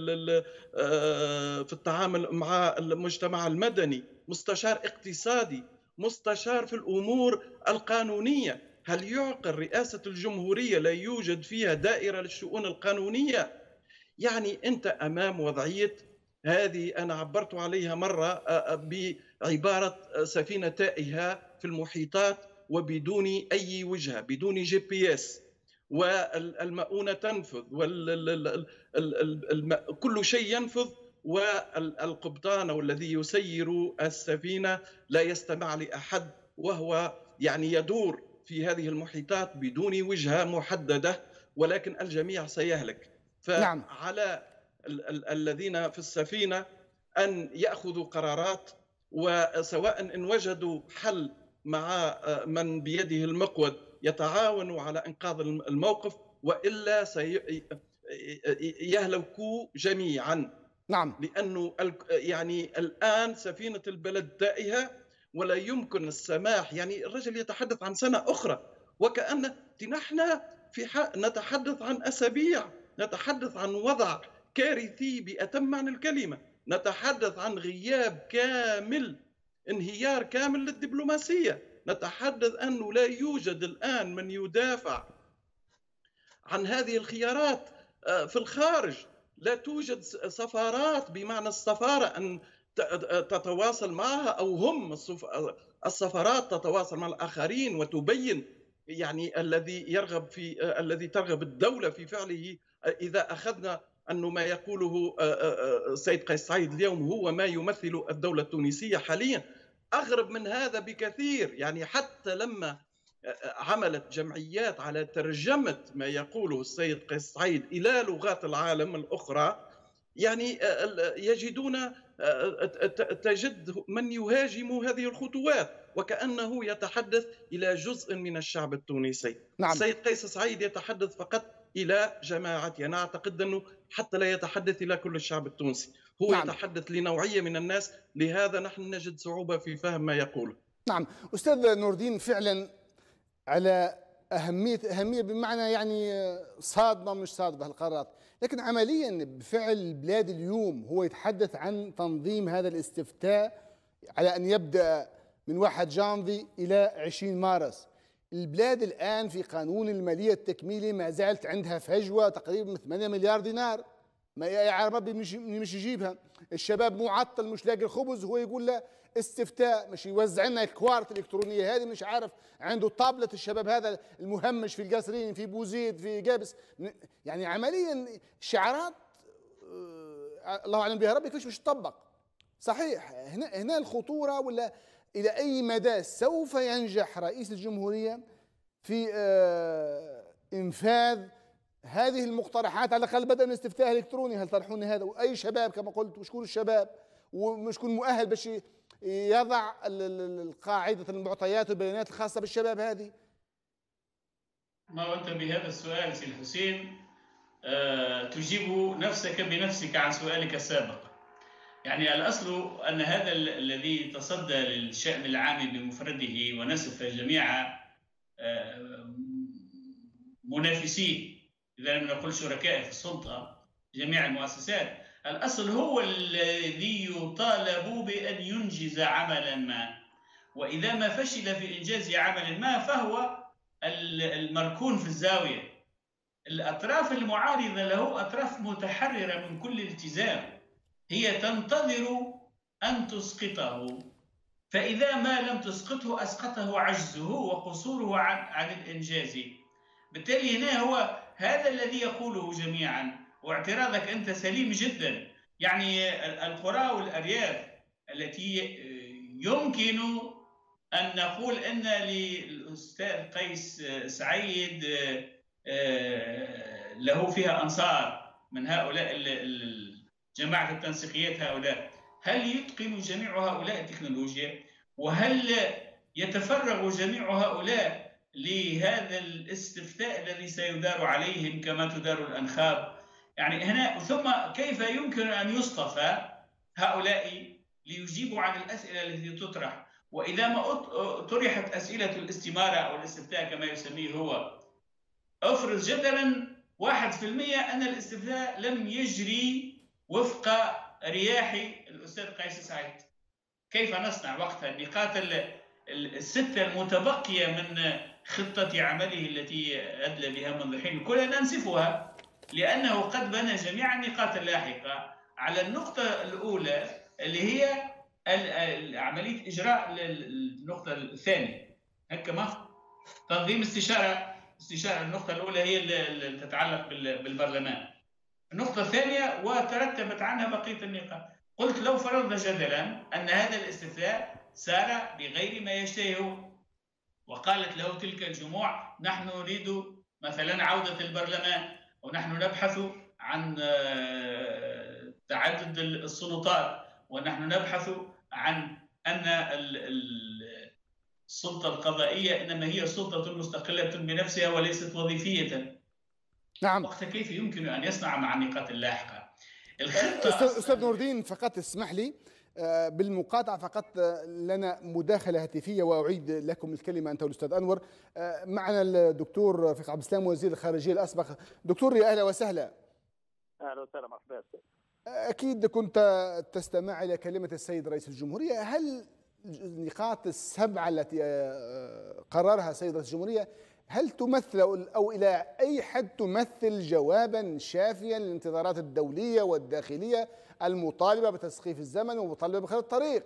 في التعامل مع المجتمع المدني، مستشار اقتصادي، مستشار في الأمور القانونية. هل يعقل رئاسة الجمهورية لا يوجد فيها دائرة للشؤون القانونية؟ يعني أنت أمام وضعية هذه أنا عبرت عليها مرة بعبارة سفينة تائهة في المحيطات وبدون أي وجهة، بدون جي بي اس، والمؤونة تنفذ وكل شيء ينفذ، والقبطان والذي يسير السفينة لا يستمع لأحد، وهو يعني يدور في هذه المحيطات بدون وجهة محددة، ولكن الجميع سيهلك. فعلى الذين في السفينة أن يأخذوا قرارات، وسواء إن وجدوا حل مع من بيده المقود يتعاونوا على إنقاذ الموقف، وإلا سيهلكوا جميعا. نعم. لأنه يعني الآن سفينة البلد تائهة ولا يمكن السماح، يعني الرجل يتحدث عن سنة أخرى وكأن نحن في نتحدث عن أسابيع، نتحدث عن وضع كارثي بأتم معنى الكلمة، نتحدث عن غياب كامل، انهيار كامل للدبلوماسية، نتحدث أنه لا يوجد الآن من يدافع عن هذه الخيارات في الخارج، لا توجد سفارات بمعنى السفارة أن تتواصل معها، أو هم السفارات تتواصل مع الآخرين وتبين يعني الذي يرغب في الذي ترغب الدولة في فعله. إذا أخذنا أنه ما يقوله السيد قيس سعيد اليوم هو ما يمثل الدولة التونسية حاليا. أغرب من هذا بكثير، يعني حتى لما عملت جمعيات على ترجمة ما يقوله السيد قيس سعيد إلى لغات العالم الأخرى، يعني يجدون تجد من يهاجم هذه الخطوات وكأنه يتحدث إلى جزء من الشعب التونسي. نعم. السيد قيس سعيد يتحدث فقط إلى جماعتي، أنا أعتقد أنه حتى لا يتحدث إلى كل الشعب التونسي، هو نعم. يتحدث لنوعية من الناس، لهذا نحن نجد صعوبة في فهم ما يقول. نعم أستاذ نور الدين، فعلا على أهمية أهمية بمعنى يعني صادمة مش صادمة القرارات، لكن عمليا بفعل البلاد اليوم هو يتحدث عن تنظيم هذا الاستفتاء على أن يبدأ من واحد جانفي إلى عشرين مارس. البلاد الآن في قانون المالية التكميلي ما زالت عندها فجوة تقريبا ثمانية مليار دينار، ما يا ربي مش, مش يجيبها. الشباب معطل مش لاقي الخبز، هو يقول له استفتاء مش يوزع لنا الكوارت الإلكترونية هذه، مش عارف عنده طابلة الشباب هذا المهمش في القصرين في بوزيد في قابس. يعني عمليا شعارات آه الله أعلم بها ربي كيفاش مش تطبق. صحيح هنا هنا الخطورة، ولا إلى أي مدى سوف ينجح رئيس الجمهورية في آه إنفاذ هذه المقترحات؟ على الأقل بدأ من استفتاء إلكتروني، هل ترحون هذا؟ وأي شباب كما قلت، وشكون الشباب ومشكون مؤهل باش يضع القاعدة المعطيات والبيانات الخاصة بالشباب هذه؟ ما أنت بهذا السؤال سي الحسين أه تجيب نفسك بنفسك عن سؤالك السابق. يعني الأصل أن هذا الذي تصدى للشأن العام بمفرده ونسف جميع أه منافسيه، إذا لم نقل شركائه في السلطة، جميع المؤسسات، الأصل هو الذي يطالب بأن ينجز عملا ما، وإذا ما فشل في إنجاز عمل ما فهو المركون في الزاوية. الأطراف المعارضة له أطراف متحررة من كل التزام، هي تنتظر أن تسقطه، فإذا ما لم تسقطه أسقطه عجزه وقصوره عن, عن الإنجاز. بالتالي هنا هو هذا الذي يقوله جميعا، واعتراضك أنت سليم جدا. يعني القرى والأرياف التي يمكن أن نقول أن للأستاذ قيس سعيد له فيها أنصار من هؤلاء جماعة التنسيقيات هؤلاء، هل يتقن جميع هؤلاء التكنولوجيا؟ وهل يتفرغ جميع هؤلاء لهذا الاستفتاء الذي سيدار عليهم كما تدار الأنخاب؟ يعني هنا ثم كيف يمكن أن يصطفى هؤلاء ليجيبوا عن الأسئلة التي تطرح؟ وإذا ما طرحت أسئلة الاستمارة أو الاستفتاء كما يسميه هو، أفرض جدلا واحد في المئة أن الاستفتاء لم يجري وفق رياح الأستاذ قيس سعيد، كيف نصنع وقتها؟ النقاط الستة المتبقية من خطة عمله التي أدلى بها منذ حين كلنا ننسفها، لأنه قد بنى جميع النقاط اللاحقة على النقطة الأولى اللي هي عملية إجراء النقطة الثانية. هكا ما تنظيم استشارة استشارة النقطة الأولى هي اللي تتعلق بالبرلمان، النقطة الثانية وترتبت عنها بقية النقاط. قلت لو فرضنا جدلا أن هذا الاستفتاء سار بغير ما يشتهيه، وقالت له تلك الجموع نحن نريد مثلا عودة البرلمان، ونحن نبحث عن تعدد السلطات، ونحن نبحث عن أن السلطة القضائية إنما هي سلطة مستقلة بنفسها وليست وظيفية. نعم. وقت كيف يمكن أن يصنع مع النقاط اللاحقة؟ الخطة أستاذ نور الدين، فقط اسمح لي بالمقاطعة، فقط لنا مداخلة هاتفية وأعيد لكم الكلمة أنت والأستاذ أنور. معنا الدكتور فقيه عبد السلام وزير الخارجية الأسبق. دكتور يا أهلا وسهلا. أهلا وسهلا، مرحبا. أكيد كنت تستمع إلى كلمة السيد رئيس الجمهورية، هل النقاط السبعة التي قررها السيد رئيس الجمهورية هل تمثل أو إلى أي حد تمثل جوابا شافيا للانتظارات الدولية والداخلية المطالبة بتسقيف الزمن ومطالبة بخير الطريق؟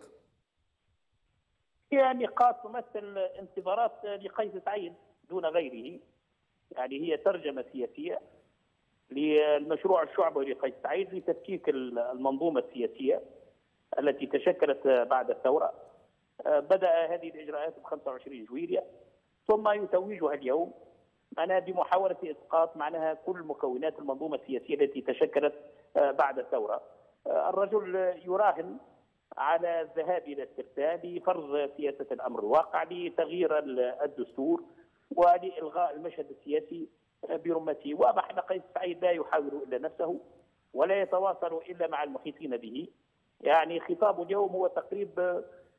هي نقاط تمثل انتظارات لقيس سعيد دون غيره، يعني هي ترجمة سياسية للمشروع الشعبوي لقيس سعيد لتفكيك المنظومة السياسية التي تشكلت بعد الثورة. بدأ هذه الإجراءات ب خمسة وعشرين جويلية ثم يتوجها اليوم معناها بمحاولة إسقاط معناها كل مكونات المنظومة السياسية التي تشكلت بعد الثورة. الرجل يراهن على الذهاب إلى استفتاء لفرض سياسة الأمر الواقع لتغيير الدستور ولإلغاء المشهد السياسي برمته. واضح أن قيس سعيد لا يحاول إلا نفسه ولا يتواصل إلا مع المحيطين به. يعني خطابه اليوم هو تقريب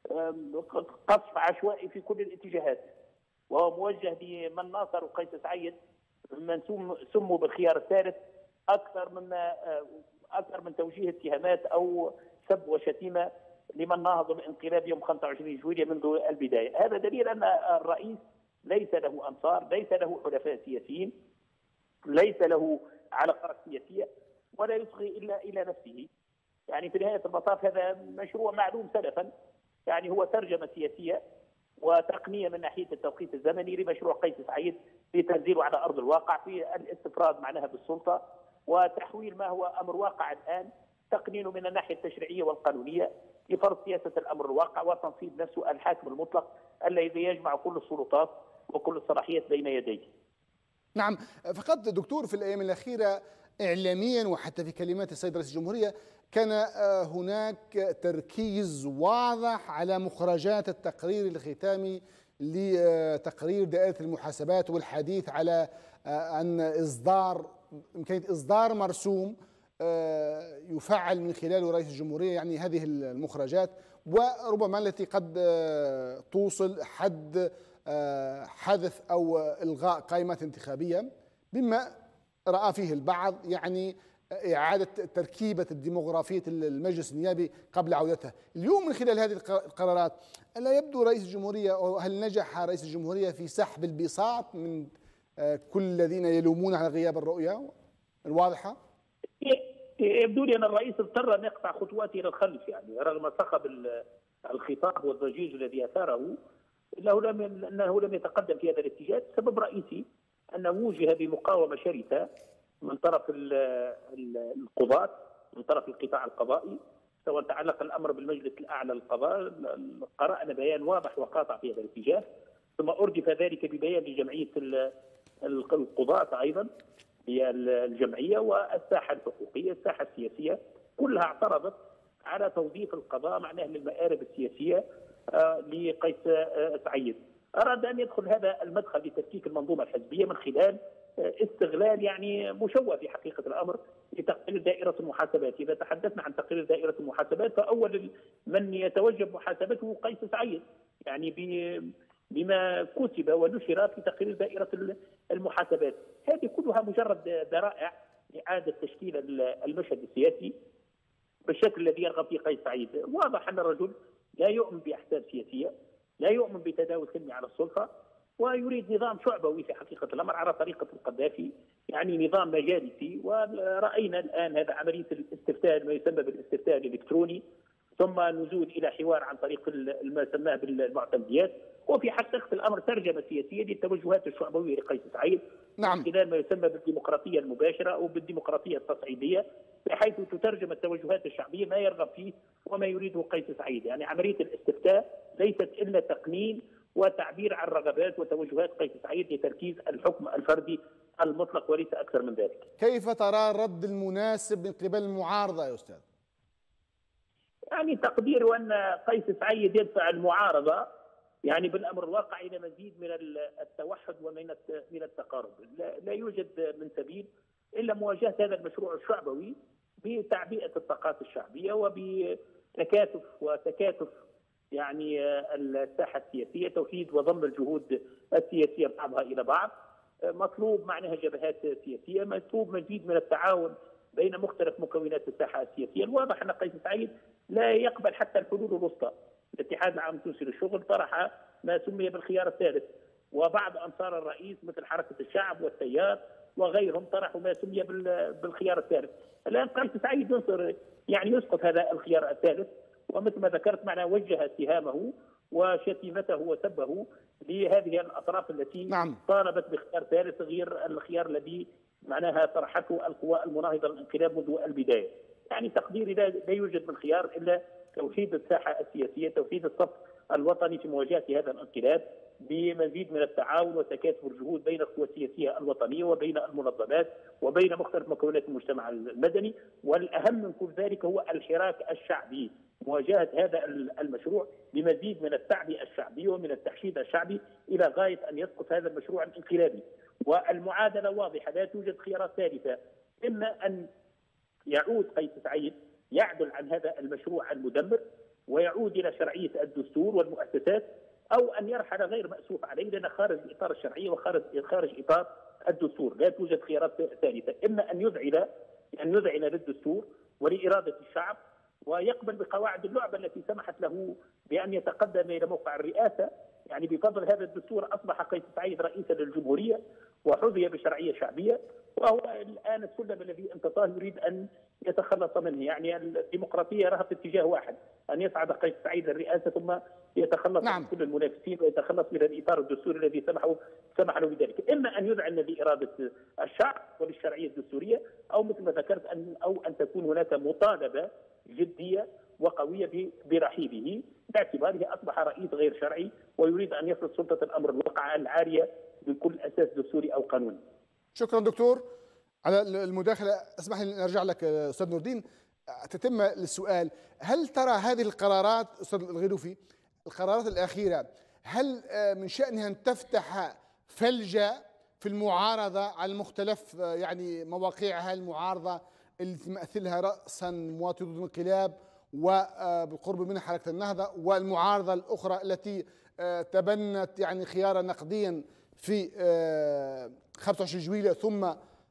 قصف عشوائي في كل الاتجاهات، وهو موجه لمن ناصروا قيس سعيد من سموا بالخيار الثالث أكثر من أكثر من توجيه اتهامات أو سب وشتيمة لمن ناهضوا الانقلاب يوم خمسة وعشرين جويلية منذ البداية. هذا دليل أن الرئيس ليس له أنصار، ليس له حلفاء سياسيين، ليس له علاقات سياسية، ولا يصغي إلا إلى نفسه. يعني في نهاية المطاف هذا مشروع معلوم سلفا، يعني هو ترجمة سياسية وتقنية من ناحية التوقيت الزمني لمشروع قيس سعيد لتنزيله على أرض الواقع في الاستفراد معناها بالسلطة وتحويل ما هو أمر واقع الآن تقنينه من الناحية التشريعية والقانونية لفرض سياسة الأمر الواقع وتنصيب نفسه الحاكم المطلق الذي يجمع كل السلطات وكل الصلاحيات بين يديه. نعم، فقط دكتور في الأيام الأخيرة إعلاميا وحتى في كلمات السيد رئيس الجمهورية كان هناك تركيز واضح على مخرجات التقرير الختامي لتقرير دائرة المحاسبات والحديث على أن إصدار إمكانية إصدار مرسوم يفعل من خلاله رئيس الجمهورية، يعني هذه المخرجات وربما التي قد توصل حد حذف أو إلغاء قائمة انتخابية، بما رأى فيه البعض يعني إعادة تركيبة الديموغرافية المجلس النيابي قبل عودته. اليوم من خلال هذه القرارات ألا يبدو رئيس الجمهورية أو هل نجح رئيس الجمهورية في سحب البساط من كل الذين يلومون على غياب الرؤية الواضحة؟ يبدو لي أن الرئيس اضطر أن يقطع خطواته إلى الخلف، يعني رغم صخب الخطاب والضجيج الذي أثاره إنه لم أنه لم يتقدم في هذا الاتجاه. سبب رئيسي أنه وجه بمقاومة شرسة من طرف القضاة، من طرف القطاع القضائي، سواء تعلق الأمر بالمجلس الأعلى للقضاء. قرأنا بيان واضح وقاطع في هذا الاتجاه، ثم أردف ذلك ببيان لجمعية القضاة أيضا هي الجمعية والساحة الحقوقية الساحة السياسية كلها اعترضت على توظيف القضاء معناه للمآرب السياسية آه لقيس آه سعيد. أراد أن يدخل هذا المدخل لتفكيك المنظومة الحزبية من خلال آه استغلال يعني مشوه في حقيقة الأمر لتقرير دائرة المحاسبات. إذا تحدثنا عن تقرير دائرة المحاسبات فأول من يتوجب محاسبته قيس سعيد، يعني بما كتب ونشر في تقرير دائرة المحاسبات. هذه كلها مجرد ذرائع لإعادة تشكيل المشهد السياسي بالشكل الذي يرغب فيه قيس سعيد. واضح أن الرجل لا يؤمن بأحزاب سياسية، لا يؤمن بتداول سلمي على السلطة، ويريد نظام شعبوي في حقيقة الأمر على طريقة القذافي، يعني نظام مجالسي. ورأينا الآن هذا عملية الاستفتاء ما يسمى بالاستفتاء الإلكتروني، ثم نزول إلى حوار عن طريق ما سماه بالمعتمديات، وفي حقيقة الأمر ترجمة سياسية للتوجهات الشعبوية لقيس سعيد. نعم. من خلال ما يسمى بالديمقراطية المباشرة أو بالديمقراطية التصعيدية، بحيث تترجم التوجهات الشعبية ما يرغب فيه وما يريده قيس سعيد. يعني عملية الاستفتاء ليست إلا تقنين وتعبير عن رغبات وتوجهات قيس سعيد لتركيز الحكم الفردي المطلق وليس أكثر من ذلك. كيف ترى الرد المناسب من قبل المعارضة يا أستاذ؟ يعني تقدير أن قيس سعيد يدفع المعارضة يعني بالأمر الواقع إلى مزيد من التوحد ومن من التقارب. لا يوجد من سبيل إلا مواجهة هذا المشروع الشعبوي بتعبئة الطاقات الشعبية وبتكاتف وتكاتف يعني الساحة السياسية، توحيد وضم الجهود السياسية بعضها إلى بعض. مطلوب معناها جبهات سياسية، مطلوب مزيد من التعاون بين مختلف مكونات الساحة السياسية. الواضح أن قيس سعيد لا يقبل حتى الحلول الوسطى. الاتحاد العام التونسي للشغل طرح ما سمي بالخيار الثالث، وبعض أنصار الرئيس مثل حركة الشعب والتيار وغيرهم طرحوا ما سمي بالخيار الثالث. الآن قيس سعيد ينصر يعني يسقط هذا الخيار الثالث، ومثل ما ذكرت معنا وجه اتهامه وشتيمته وسبه لهذه الأطراف التي نعم. طالبت بخيار ثالث غير الخيار الذي معناها طرحته القوى المناهضة للانقلاب منذ البداية. يعني تقديري لا, لا يوجد من خيار إلا توحيد الساحة السياسية، توحيد الصف الوطني في مواجهة هذا الانقلاب بمزيد من التعاون وتكاتف الجهود بين القوى السياسية الوطنية وبين المنظمات وبين مختلف مكونات المجتمع المدني، والأهم من كل ذلك هو الحراك الشعبي، مواجهة هذا المشروع بمزيد من التعبئة الشعبية ومن التحشيد الشعبي إلى غاية أن يسقط هذا المشروع الانقلابي. والمعادلة واضحة، لا توجد خيارات ثالثة، إما أن يعود قيس سعيد يعدل عن هذا المشروع المدمر ويعود إلى شرعية الدستور والمؤسسات، أو أن يرحل غير مأسوف عليه لأنه خارج إطار الشرعية وخارج خارج إطار الدستور. لا توجد خيارات ثالثة، إما أن يذعن أن يذعن للدستور ولإرادة الشعب ويقبل بقواعد اللعبة التي سمحت له بأن يتقدم إلى موقع الرئاسة. يعني بفضل هذا الدستور أصبح قيس سعيد رئيسا للجمهورية وحظي بشرعية شعبية، وهو الآن السلم الذي انتطاه يريد أن يتخلص منه. يعني الديمقراطية لها في اتجاه واحد، أن يصعد قيس سعيد للرئاسة ثم يتخلص نعم. من كل المنافسين ويتخلص من الإطار الدستوري الذي سمحوا سمح له بذلك. إما أن يذعن لإرادة الشعب وللشرعية الدستورية، أو مثل ما ذكرت أن أو أن تكون هناك مطالبة جدية وقوية برحيله باعتباره أصبح رئيس غير شرعي ويريد أن يفرض سلطة الأمر الواقعة العارية بكل أساس دستوري أو قانوني. شكرا دكتور على المداخلة. اسمح لي نرجع لك أستاذ نور الدين، تتم السؤال: هل ترى هذه القرارات أستاذ الغيلوفي، القرارات الأخيرة، هل من شأنها أن تفتح فلجة في المعارضة على مختلف يعني مواقعها المعارضة اللي تمثلها رأسا مواطنون الانقلاب وبالقرب من حركة النهضة، والمعارضة الأخرى التي تبنت يعني خيارا نقديا في خمسة وعشرين جويلية ثم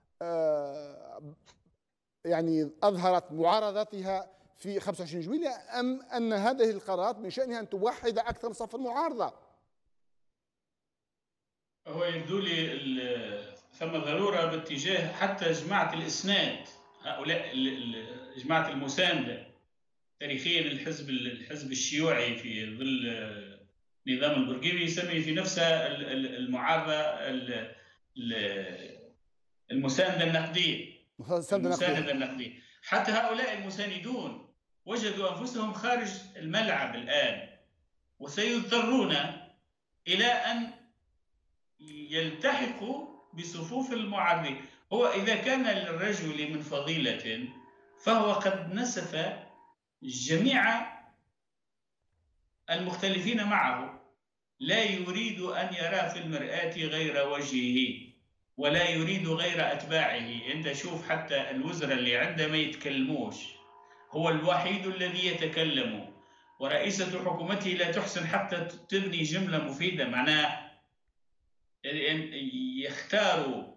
يعني أظهرت معارضتها في خمسة وعشرين جويلية، أم أن هذه القرارات من شأنها أن توحد أكثر صف المعارضة؟ هو يبدو لي ثم ضرورة باتجاه حتى جماعة الإسناد، هؤلاء جماعة المساندة تاريخيا الحزب الحزب الشيوعي في ظل نظام البرقيبي يسمي في نفسها المعارضة المساندة النقدية. المساندة النقدية. حتى هؤلاء المساندون وجدوا أنفسهم خارج الملعب الآن، وسيضطرون إلى أن يلتحقوا بصفوف المعارضين. هو إذا كان للرجل من فضيلة فهو قد نسف جميع المختلفين معه، لا يريد أن يرى في المرآة غير وجهه ولا يريد غير أتباعه. أنت شوف حتى الوزراء اللي عنده ما يتكلموش، هو الوحيد الذي يتكلم، ورئيسة حكومته لا تحسن حتى تبني جملة مفيدة. معناه يختاروا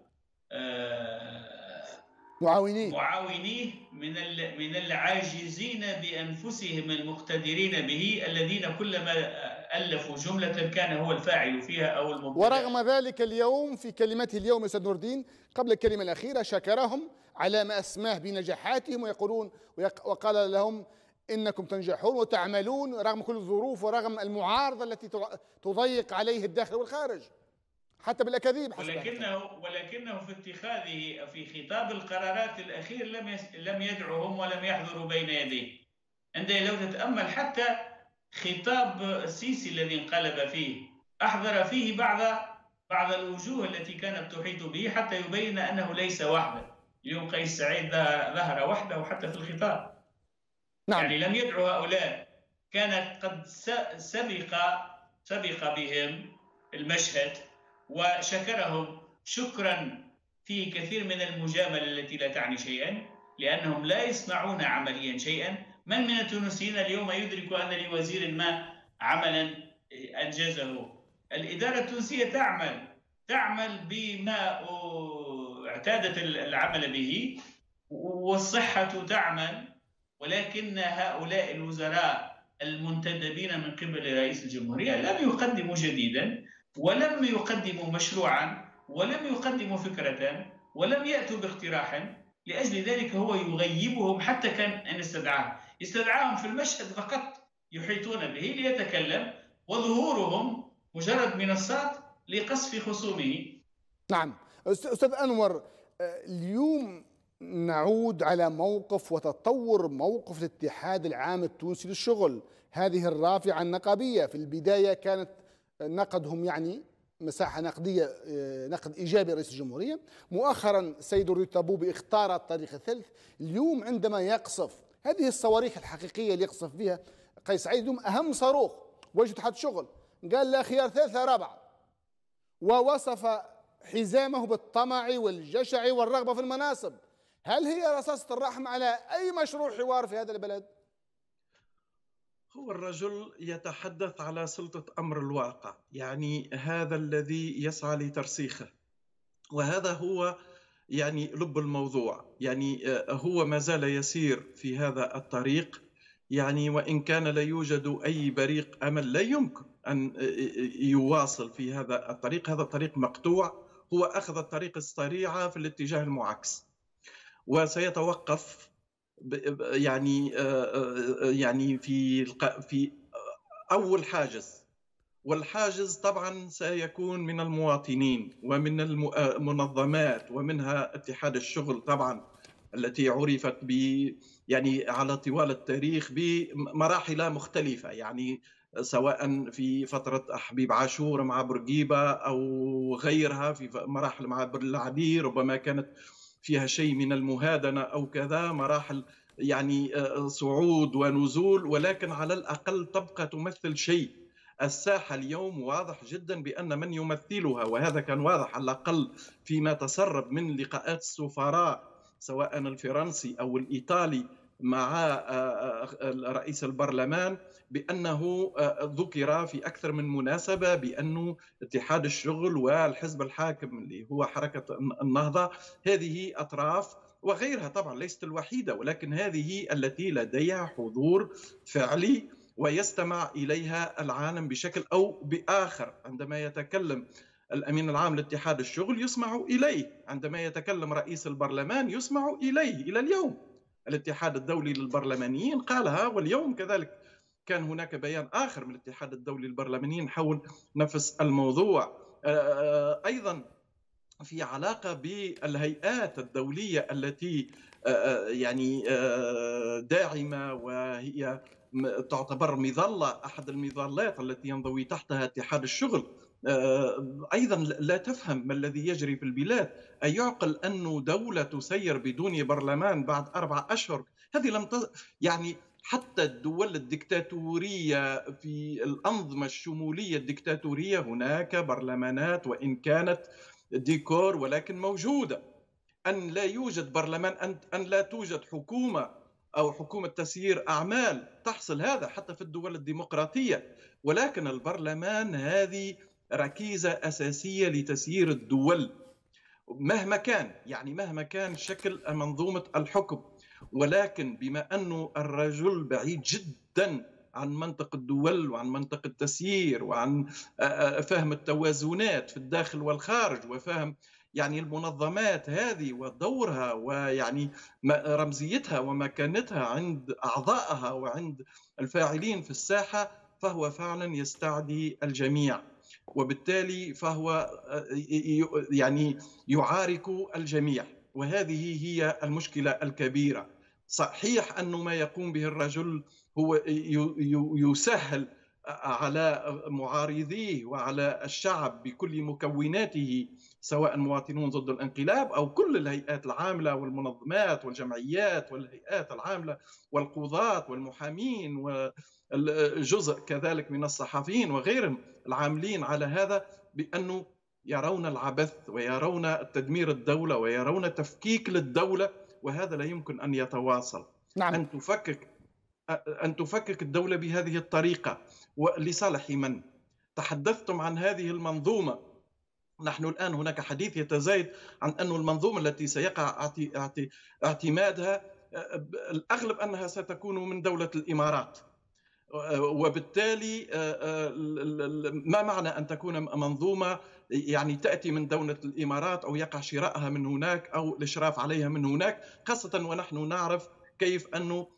معاونيه معاونيه من من العاجزين بأنفسهم المقتدرين به، الذين كلما ألفوا جملة كان هو الفاعل فيها أو المبتدع. ورغم ذلك اليوم في كلمته اليوم أستاذ نور الدين قبل الكلمة الأخيرة شكرهم على ما أسماه بنجاحاتهم، ويقولون وقال لهم إنكم تنجحون وتعملون رغم كل الظروف ورغم المعارضة التي تضيق عليه الداخل والخارج حتى بالأكاذيب. ولكنه ولكنه في اتخاذه في خطاب القرارات الأخير لم لم يدعوهم ولم يحضروا بين يديه. عندما لو تتأمل حتى خطاب السيسي الذي انقلب فيه، أحضر فيه بعض بعض الوجوه التي كانت تحيط به حتى يبين أنه ليس وحده. اليوم قيس سعيد ظهر وحده حتى في الخطاب. نعم. يعني لم يدعو هؤلاء، كانت قد سبق سبق بهم المشهد وشكرهم شكرا فيه كثير من المجاملة التي لا تعني شيئا، لأنهم لا يصنعون عمليا شيئا. من من التونسيين اليوم يدرك أن لوزير ما عملا أنجزه؟ الإدارة التونسية تعمل تعمل بما اعتادت العمل به، والصحة تعمل، ولكن هؤلاء الوزراء المنتدبين من قبل رئيس الجمهورية لم يقدموا جديدا، ولم يقدموا مشروعا، ولم يقدموا فكرة، ولم يأتوا باقتراح. لأجل ذلك هو يغيبهم حتى كان أن استدعاهم استدعاهم في المشهد فقط يحيطون به ليتكلم، وظهورهم مجرد منصات لقصف خصومه. نعم. أستاذ أنور، اليوم نعود على موقف وتطور موقف الاتحاد العام التونسي للشغل، هذه الرافعة النقابية. في البداية كانت نقدهم يعني مساحة نقدية، نقد إيجابي رئيس الجمهورية. مؤخرا سيد الرتابوبي اختار الطريق الثالث. اليوم عندما يقصف هذه الصواريخ الحقيقية اللي يقصف بها قيس سعيد، اليوم أهم صاروخ وجه اتحاد الشغل قال لا خيار ثالثة رابعة، ووصف حزامه بالطمع والجشع والرغبة في المناصب. هل هي رصاصة الرحم على أي مشروع حوار في هذا البلد؟ هو الرجل يتحدث على سلطة أمر الواقع، يعني هذا الذي يسعى لترسيخه، وهذا هو يعني لب الموضوع. يعني هو ما زال يسير في هذا الطريق، يعني وإن كان لا يوجد أي بريق أمل، لا يمكن أن يواصل في هذا الطريق. هذا الطريق مقطوع، هو أخذ الطريق السريع في الاتجاه المعاكس، وسيتوقف يعني يعني في في أول حاجز، والحاجز طبعا سيكون من المواطنين ومن المنظمات، ومنها اتحاد الشغل طبعا التي عرفت ب يعني على طوال التاريخ بمراحل مختلفة، يعني سواء في فترة حبيب عاشور مع بورقيبة أو غيرها، في مراحل مع بالعدير ربما كانت فيها شيء من المهادنة أو كذا، مراحل يعني صعود ونزول، ولكن على الأقل تبقى تمثل شيء. الساحة اليوم واضح جدا بأن من يمثلها، وهذا كان واضح على الأقل فيما تسرب من لقاءات السفراء سواء الفرنسي أو الإيطالي مع رئيس البرلمان، بأنه ذكر في أكثر من مناسبة بأنه اتحاد الشغل والحزب الحاكم اللي هو حركة النهضة هذه أطراف، وغيرها طبعا ليست الوحيدة، ولكن هذه التي لديها حضور فعلي ويستمع إليها العالم بشكل أو بآخر. عندما يتكلم الأمين العام لاتحاد الشغل يسمع إليه، عندما يتكلم رئيس البرلمان يسمع إليه. إلى اليوم الاتحاد الدولي للبرلمانيين قالها، واليوم كذلك كان هناك بيان آخر من الاتحاد الدولي للبرلمانيين حول نفس الموضوع. أيضا في علاقة بالهيئات الدولية التي يعني داعمة وهي تعتبر مظلة، أحد المظلات التي ينضوي تحتها اتحاد الشغل، أيضا لا تفهم ما الذي يجري في البلاد. أيعقل أن دولة تسير بدون برلمان بعد أربع أشهر؟ هذه لم ت... يعني حتى الدول الدكتاتورية في الأنظمة الشمولية الدكتاتورية هناك برلمانات وإن كانت ديكور، ولكن موجودة. أن لا يوجد برلمان، أن, أن لا توجد حكومة أو حكومة تسيير أعمال تحصل هذا حتى في الدول الديمقراطية، ولكن البرلمان هذه ركيزة أساسية لتسيير الدول مهما كان، يعني مهما كان شكل منظومة الحكم. ولكن بما أنه الرجل بعيد جدا عن منطق الدول وعن منطق التسيير وعن فهم التوازنات في الداخل والخارج، وفهم يعني المنظمات هذه ودورها ويعني رمزيتها ومكانتها عند أعضائها وعند الفاعلين في الساحة، فهو فعلا يستعدي الجميع، وبالتالي فهو يعني يعارك الجميع، وهذه هي المشكلة الكبيرة. صحيح أنه ما يقوم به الرجل هو يسهل على معارضيه وعلى الشعب بكل مكوناته، سواء مواطنون ضد الانقلاب أو كل الهيئات العاملة والمنظمات والجمعيات والهيئات العاملة والقضاة والمحامين والجزء كذلك من الصحفيين وغيرهم العاملين على هذا، بأنه يرون العبث ويرون تدمير الدولة ويرون تفكيك للدولة، وهذا لا يمكن أن يتواصل. نعم. أن تفكك أن تفكك الدولة بهذه الطريقة ولصالح من؟ تحدثتم عن هذه المنظومة. نحن الآن هناك حديث يتزايد عن أن المنظومة التي سيقع اعتمادها الأغلب أنها ستكون من دولة الإمارات، وبالتالي ما معنى أن تكون منظومة يعني تأتي من دولة الإمارات أو يقع شرائها من هناك أو الإشراف عليها من هناك، خاصة ونحن نعرف كيف أنه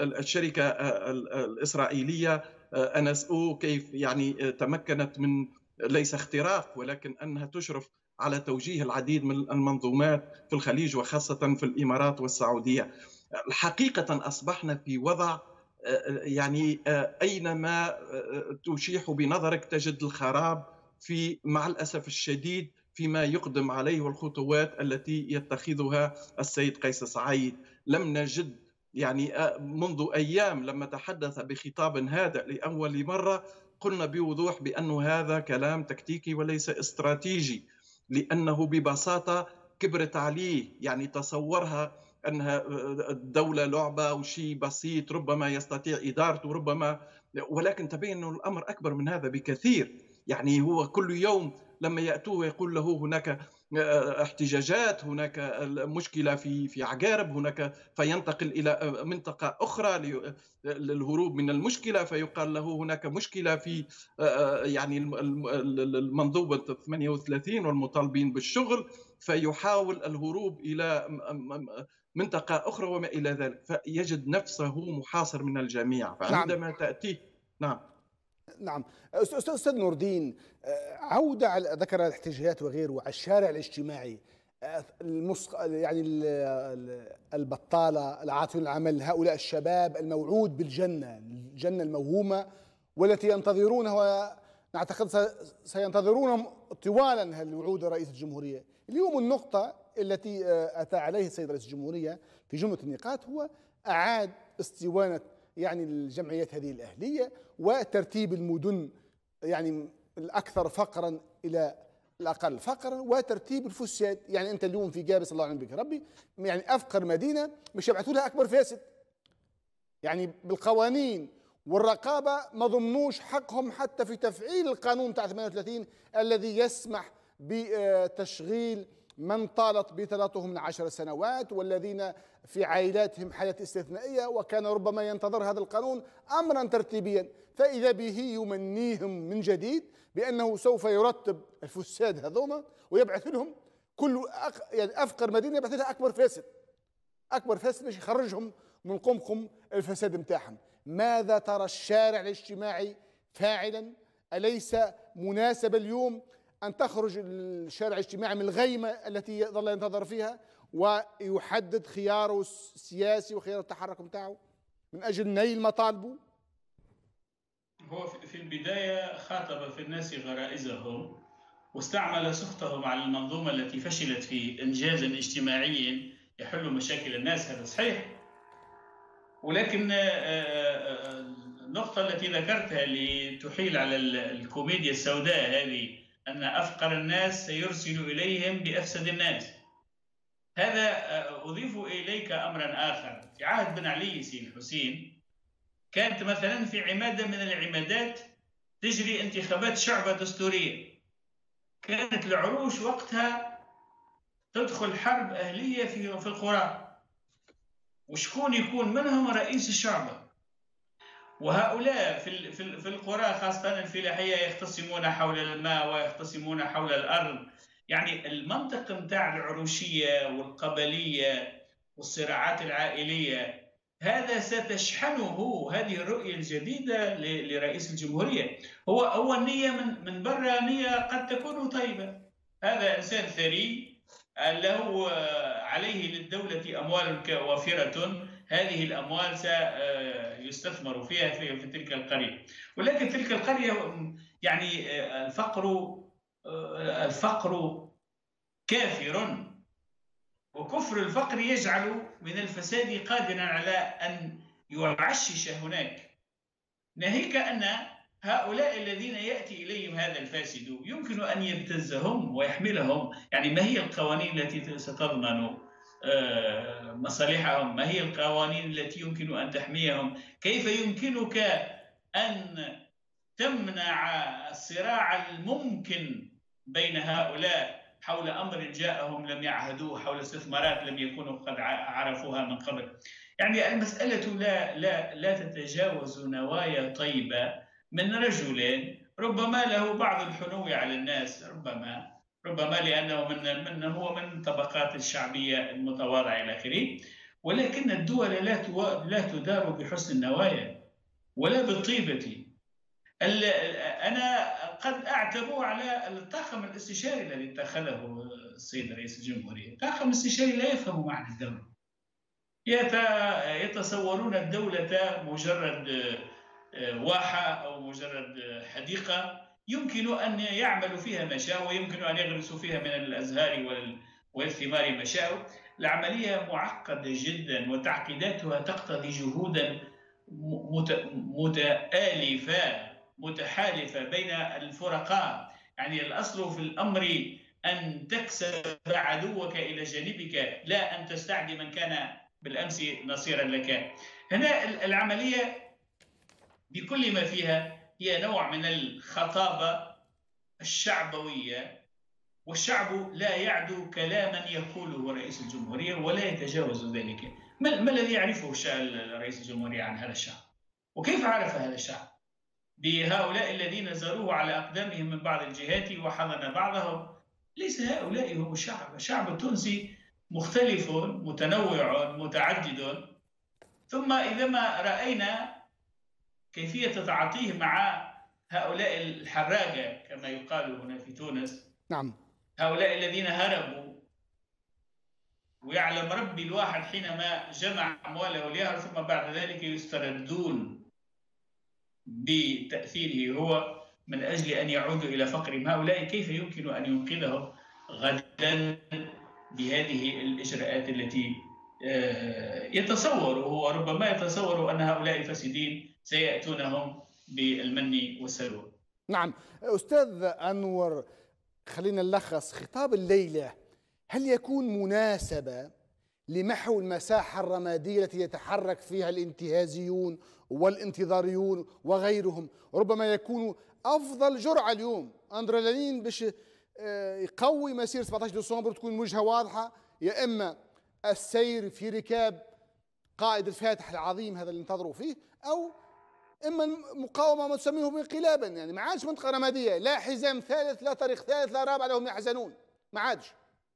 الشركة الإسرائيلية إن إس أو كيف يعني تمكنت من ليس اختراق، ولكن أنها تشرف على توجيه العديد من المنظومات في الخليج وخاصة في الإمارات والسعودية. حقيقة أصبحنا في وضع يعني أينما تشيح بنظرك تجد الخراب، في مع الأسف الشديد فيما يقدم عليه والخطوات التي يتخذها السيد قيس سعيد. لم نجد يعني منذ أيام لما تحدث بخطاب هادئ لأول مرة قلنا بوضوح بأنه هذا كلام تكتيكي وليس استراتيجي، لأنه ببساطة كبرت عليه، يعني تصورها أنها الدولة لعبة وشيء بسيط ربما يستطيع إدارته ربما، ولكن تبين أنه الأمر أكبر من هذا بكثير. يعني هو كل يوم لما يأتوه يقول له هناك احتجاجات، هناك مشكلة في في عقارب، هناك فينتقل إلى منطقة أخرى للهروب من المشكلة، فيقال له هناك مشكلة في يعني المنظومة ثمانية وثلاثين والمطالبين بالشغل، فيحاول الهروب إلى منطقة أخرى وما إلى ذلك، فيجد نفسه محاصر من الجميع. فعندما نعم. تأتي نعم نعم أستاذ أستاذ نور الدين، عودة على ذكر الاحتجاجات وغيره على الشارع الاجتماعي، المسق... يعني البطالة، العاطلين العمل، هؤلاء الشباب الموعود بالجنة، الجنة الموهومة والتي ينتظرونها ونعتقد سينتظرون طوالا الوعود رئيس الجمهورية. اليوم النقطة التي أتى عليه السيد رئيس الجمهورية في جملة النقاط هو أعاد اسطوانة يعني الجمعيات هذه الأهلية وترتيب المدن يعني الأكثر فقرا إلى الأقل فقرا وترتيب الفساد. يعني أنت اليوم في جابس الله يعين بك ربي يعني أفقر مدينة مش يبعثوا لها أكبر فاسد، يعني بالقوانين والرقابة ما ضمنوش حقهم حتى في تفعيل القانون تاع ثمانية وثلاثين الذي يسمح بتشغيل من طالت بطلاتهم من عشر سنوات والذين في عائلاتهم حالة استثنائية، وكان ربما ينتظر هذا القانون أمرا ترتيبيا، فإذا به يمنيهم من جديد بأنه سوف يرتب الفساد هذوما ويبعث لهم كل أق... يعني أفقر مدينة يبعث لها أكبر فاسد، أكبر فاسد باش يخرجهم من قمقم الفساد متاعهم. ماذا ترى الشارع الاجتماعي فاعلا؟ أليس مناسب اليوم أن تخرج الشارع الاجتماعي من الغيمة التي ظل ينتظر فيها ويحدد خياره السياسي وخيار التحرك متاعه من أجل نيل مطالبه؟ هو في البداية خاطب في الناس غرائزهم واستعمل سخطهم على المنظومة التي فشلت في إنجاز اجتماعي يحل مشاكل الناس، هذا صحيح. ولكن النقطة التي ذكرتها اللي تحيل على الكوميديا السوداء هذه أن أفقر الناس سيرسل إليهم بأفسد الناس، هذا أضيف إليك أمرا آخر. في عهد بن علي سين الحسين كانت مثلا في عمادة من العمادات تجري انتخابات شعبة دستورية، كانت العروش وقتها تدخل حرب أهلية في في القرى، وشكون يكون منهم رئيس الشعبة، وهؤلاء في في القرى خاصة الفلاحية يختصمون حول الماء ويختصمون حول الأرض. يعني المنطق متاع العروشية والقبلية والصراعات العائلية هذا ستشحنه هذه الرؤية الجديدة لرئيس الجمهورية. هو هو النية من من برا نية قد تكون طيبة، هذا إنسان ثري له عليه للدولة أموال وافرة، هذه الأموال سيستثمر فيها في, في تلك القرية، ولكن تلك القرية يعني الفقر الفقر كافر، وكفر الفقر يجعل من الفساد قادرا على أن يعشش هناك، ناهيك أن هؤلاء الذين يأتي إليهم هذا الفاسد يمكن أن يبتزهم ويحملهم. يعني ما هي القوانين التي ستضمن مصالحهم؟ ما هي القوانين التي يمكن أن تحميهم؟ كيف يمكنك أن تمنع الصراع الممكن بين هؤلاء حول أمر جاءهم لم يعهدوه، حول استثمارات لم يكونوا قد عرفوها من قبل؟ يعني المسألة لا لا لا تتجاوز نوايا طيبة من رجل ربما له بعض الحنو على الناس، ربما ربما لأنه من من هو من طبقات الشعبية المتواضعة إلى آخره، ولكن الدول لا لا تدار بحسن النوايا ولا بالطيبة. أنا قد أعتب على الطاقم الاستشاري الذي اتخذه السيد رئيس الجمهورية. طاقم استشاري لا يفهم معنى الدولة، يتصورون الدولة مجرد واحة أو مجرد حديقة يمكن أن يعملوا فيها ما شاء، ويمكن أن يغرسوا فيها من الأزهار والثمار ما شاء. العملية معقدة جدا وتعقيداتها تقتضي جهودا متآلفة متحالفة بين الفرقاء. يعني الأصل في الأمر أن تكسب عدوك إلى جانبك، لا أن تستعدي من كان بالأمس نصيرا لك. هنا العملية بكل ما فيها هي نوع من الخطابة الشعبوية، والشعب لا يعدو كلاما يقوله رئيس الجمهورية ولا يتجاوز ذلك. ما, ما الذي يعرفه رئيس الجمهورية عن هذا الشعب؟ وكيف عرف هذا الشعب؟ بهؤلاء الذين زاروه على أقدامهم من بعض الجهات وحضن بعضهم. ليس هؤلاء هم الشعب. الشعب التونسي مختلف متنوع متعدد. ثم إذا ما رأينا كيفية تعاطيه مع هؤلاء الحراقة كما يقال هنا في تونس، نعم، هؤلاء الذين هربوا، ويعلم ربي الواحد حينما جمع أمواله ليهرب ثم بعد ذلك يستردون بتأثيره هو من أجل أن يعودوا إلى فقرهم. هؤلاء كيف يمكن أن ينقذهم غدا بهذه الإجراءات التي يتصور هو ربما يتصور أن هؤلاء الفاسدين سيأتونهم بالمن والسلوى. نعم أستاذ أنور، خلينا نلخص خطاب الليلة. هل يكون مناسبة لمحو المساحة الرمادية التي يتحرك فيها الانتهازيون والانتظاريون وغيرهم؟ ربما يكون أفضل جرعة اليوم أندرلين باش يقوي مسيرة سبعة عشر ديسمبر، تكون وجهة واضحة، يا إما السير في ركاب قائد الفاتح العظيم هذا اللي انتظروا فيه، أو إما مقاومة ما تسميه انقلابا. يعني ما عادش منطقة رمادية، لا حزام ثالث لا طريق ثالث لا رابع لهم يحزنون، ما عادش.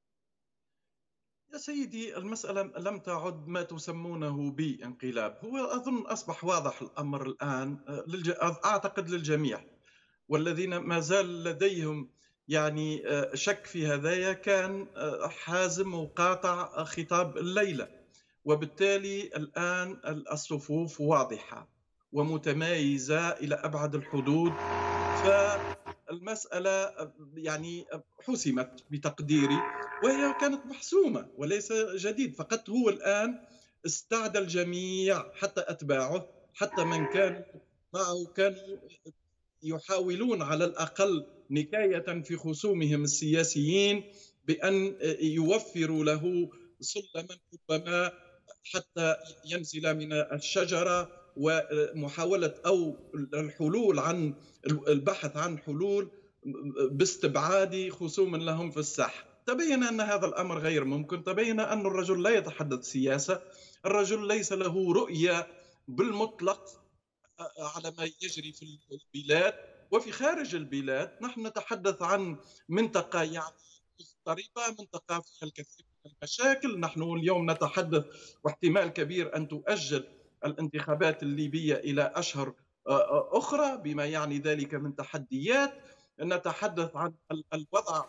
يا سيدي المسألة لم تعد ما تسمونه بانقلاب، هو أظن أصبح واضح الأمر الآن للج... أعتقد للجميع، والذين ما زال لديهم يعني شك في هذايا كان حازم وقاطع خطاب الليلة. وبالتالي الآن الصفوف واضحة ومتمايزة إلى أبعد الحدود، فالمسألة يعني حسمت بتقديري، وهي كانت محسومة وليس جديد. فقط هو الآن استعدى الجميع حتى أتباعه، حتى من كان معه كانوا يحاولون على الأقل نكاية في خصومهم السياسيين بأن يوفروا له سلما ربما حتى ينزل من الشجرة، ومحاولة أو الحلول عن البحث عن حلول باستبعاد خصوم لهم في الساحة. تبين أن هذا الأمر غير ممكن، تبين أن الرجل لا يتحدث سياسة، الرجل ليس له رؤية بالمطلق على ما يجري في البلاد وفي خارج البلاد. نحن نتحدث عن منطقة يعني مضطربة، منطقة فيها الكثير من المشاكل. نحن اليوم نتحدث واحتمال كبير أن تؤجل الانتخابات الليبية إلى أشهر أخرى بما يعني ذلك من تحديات. نتحدث عن الوضع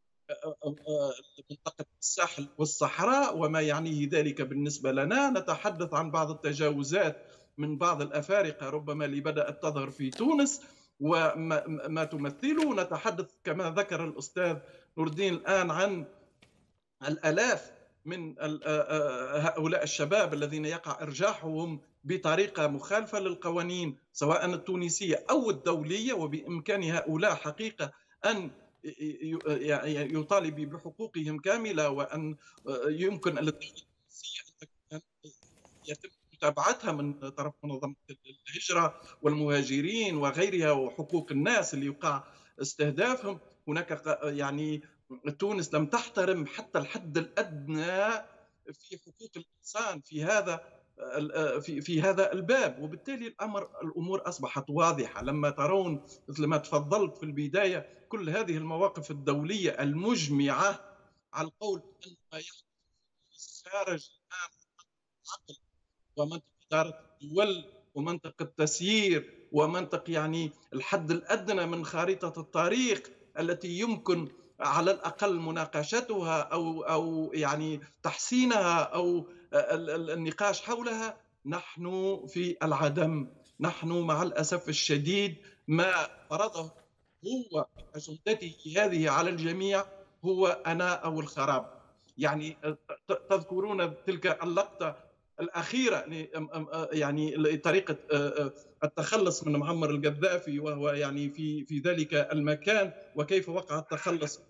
منطقة الساحل والصحراء وما يعنيه ذلك بالنسبة لنا. نتحدث عن بعض التجاوزات من بعض الأفارقة ربما اللي بدأت تظهر في تونس وما تمثله. نتحدث كما ذكر الأستاذ نور الدين الآن عن الآلاف من هؤلاء الشباب الذين يقع إرجاحهم بطريقة مخالفة للقوانين سواء التونسية أو الدولية، وبإمكان هؤلاء حقيقة أن يطالب بحقوقهم كاملة، وأن يمكن أن يتم متابعتها من طرف منظمة الهجرة والمهاجرين وغيرها، وحقوق الناس اللي يقع استهدافهم. هناك يعني تونس لم تحترم حتى الحد الأدنى في حقوق الإنسان في هذا في في هذا الباب، وبالتالي الأمر الأمور أصبحت واضحة. لما ترون مثل ما تفضلت في البداية كل هذه المواقف الدولية المجمعة على القول أن ما يحدث خارج العقل ومنطقة إدارة الدول ومنطقة تسيير ومنطق يعني الحد الأدنى من خارطة الطريق التي يمكن على الأقل مناقشتها أو أو يعني تحسينها أو النقاش حولها، نحن في العدم. نحن مع الأسف الشديد ما فرضه هو أجندته هذه على الجميع هو أنا أو الخراب. يعني تذكرون تلك اللقطة الأخيرة يعني طريقة التخلص من معمر القذافي وهو يعني في في ذلك المكان وكيف وقع التخلص.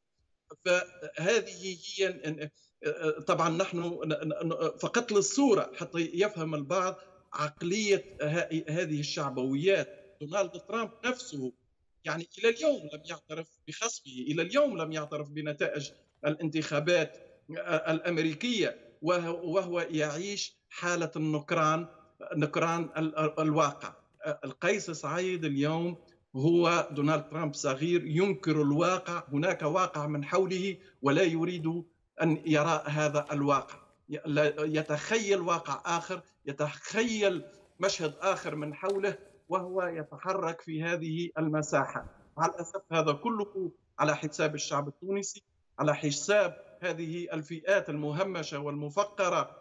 فهذه هي طبعا نحن فقط للصورة حتى يفهم البعض عقلية هذه الشعبويات. دونالد ترامب نفسه يعني إلى اليوم لم يعترف بخصمه، إلى اليوم لم يعترف بنتائج الانتخابات الأمريكية، وهو يعيش حالة النكران، نكران الواقع. القيس سعيد اليوم هو دونالد ترامب صغير ينكر الواقع. هناك واقع من حوله ولا يريد أن يرى هذا الواقع، يتخيل واقع آخر، يتخيل مشهد آخر من حوله وهو يتحرك في هذه المساحة. مع الأسف هذا كله على حساب الشعب التونسي، على حساب هذه الفئات المهمشة والمفقرة،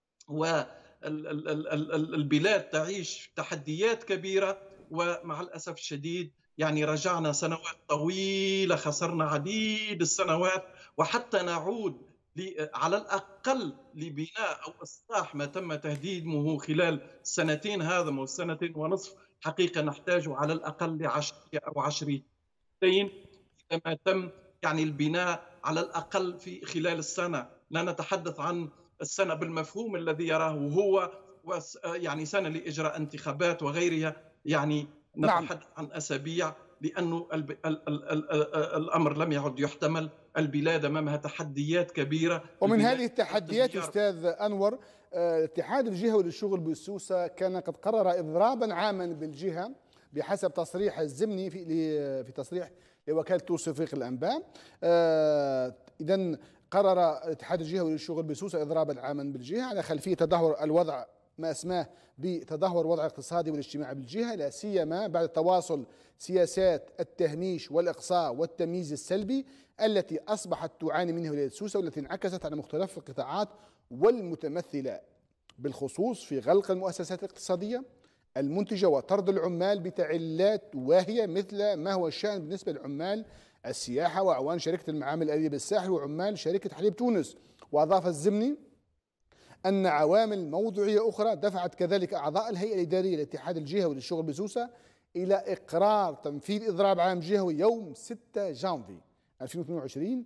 والبلاد تعيش تحديات كبيرة. ومع الأسف الشديد يعني رجعنا سنوات طويلة، خسرنا عديد السنوات، وحتى نعود على الأقل لبناء أو إصلاح ما تم تهديمه خلال سنتين هذا أو سنتين ونصف، حقيقة نحتاج على الأقل لعشرية أو عشرين إذا ما تم يعني البناء على الأقل في خلال السنة. لا نتحدث عن السنة بالمفهوم الذي يراه هو يعني سنة لإجراء انتخابات وغيرها، يعني نتحدث نعم. عن أسابيع، لأنه ال ال ال ال الأمر لم يعد يحتمل. البلاد أمامها تحديات كبيرة، ومن هذه التحديات أستاذ أنور الاتحاد الجهوي للشغل بالسوسة كان قد قرر إضرابا عاما بالجهة بحسب تصريح الزمني في في تصريح لوكالة توصيف الأنباء. إذن قرر الاتحاد الجهوي للشغل بسوسة إضرابا عاما بالجهة على خلفية تدهور الوضع، ما اسماه بتدهور الوضع الاقتصادي والاجتماعي بالجهة، لا سيما بعد تواصل سياسات التهميش والإقصاء والتمييز السلبي التي أصبحت تعاني منه ولاية سوسة، والتي انعكست على مختلف القطاعات والمتمثلة بالخصوص في غلق المؤسسات الاقتصادية المنتجة وطرد العمال بتعليلات واهية، مثل ما هو الشأن بالنسبة لعمال السياحة وأعوان شركة المعامل الآلية بالساحل وعمال شركة حليب تونس. وأضاف الزمني أن عوامل موضوعية أخرى دفعت كذلك أعضاء الهيئة الإدارية للاتحاد الجهوي للشغل بسوسة إلى إقرار تنفيذ إضراب عام جهوي يوم ستة جانفي ألفين واثنين وعشرين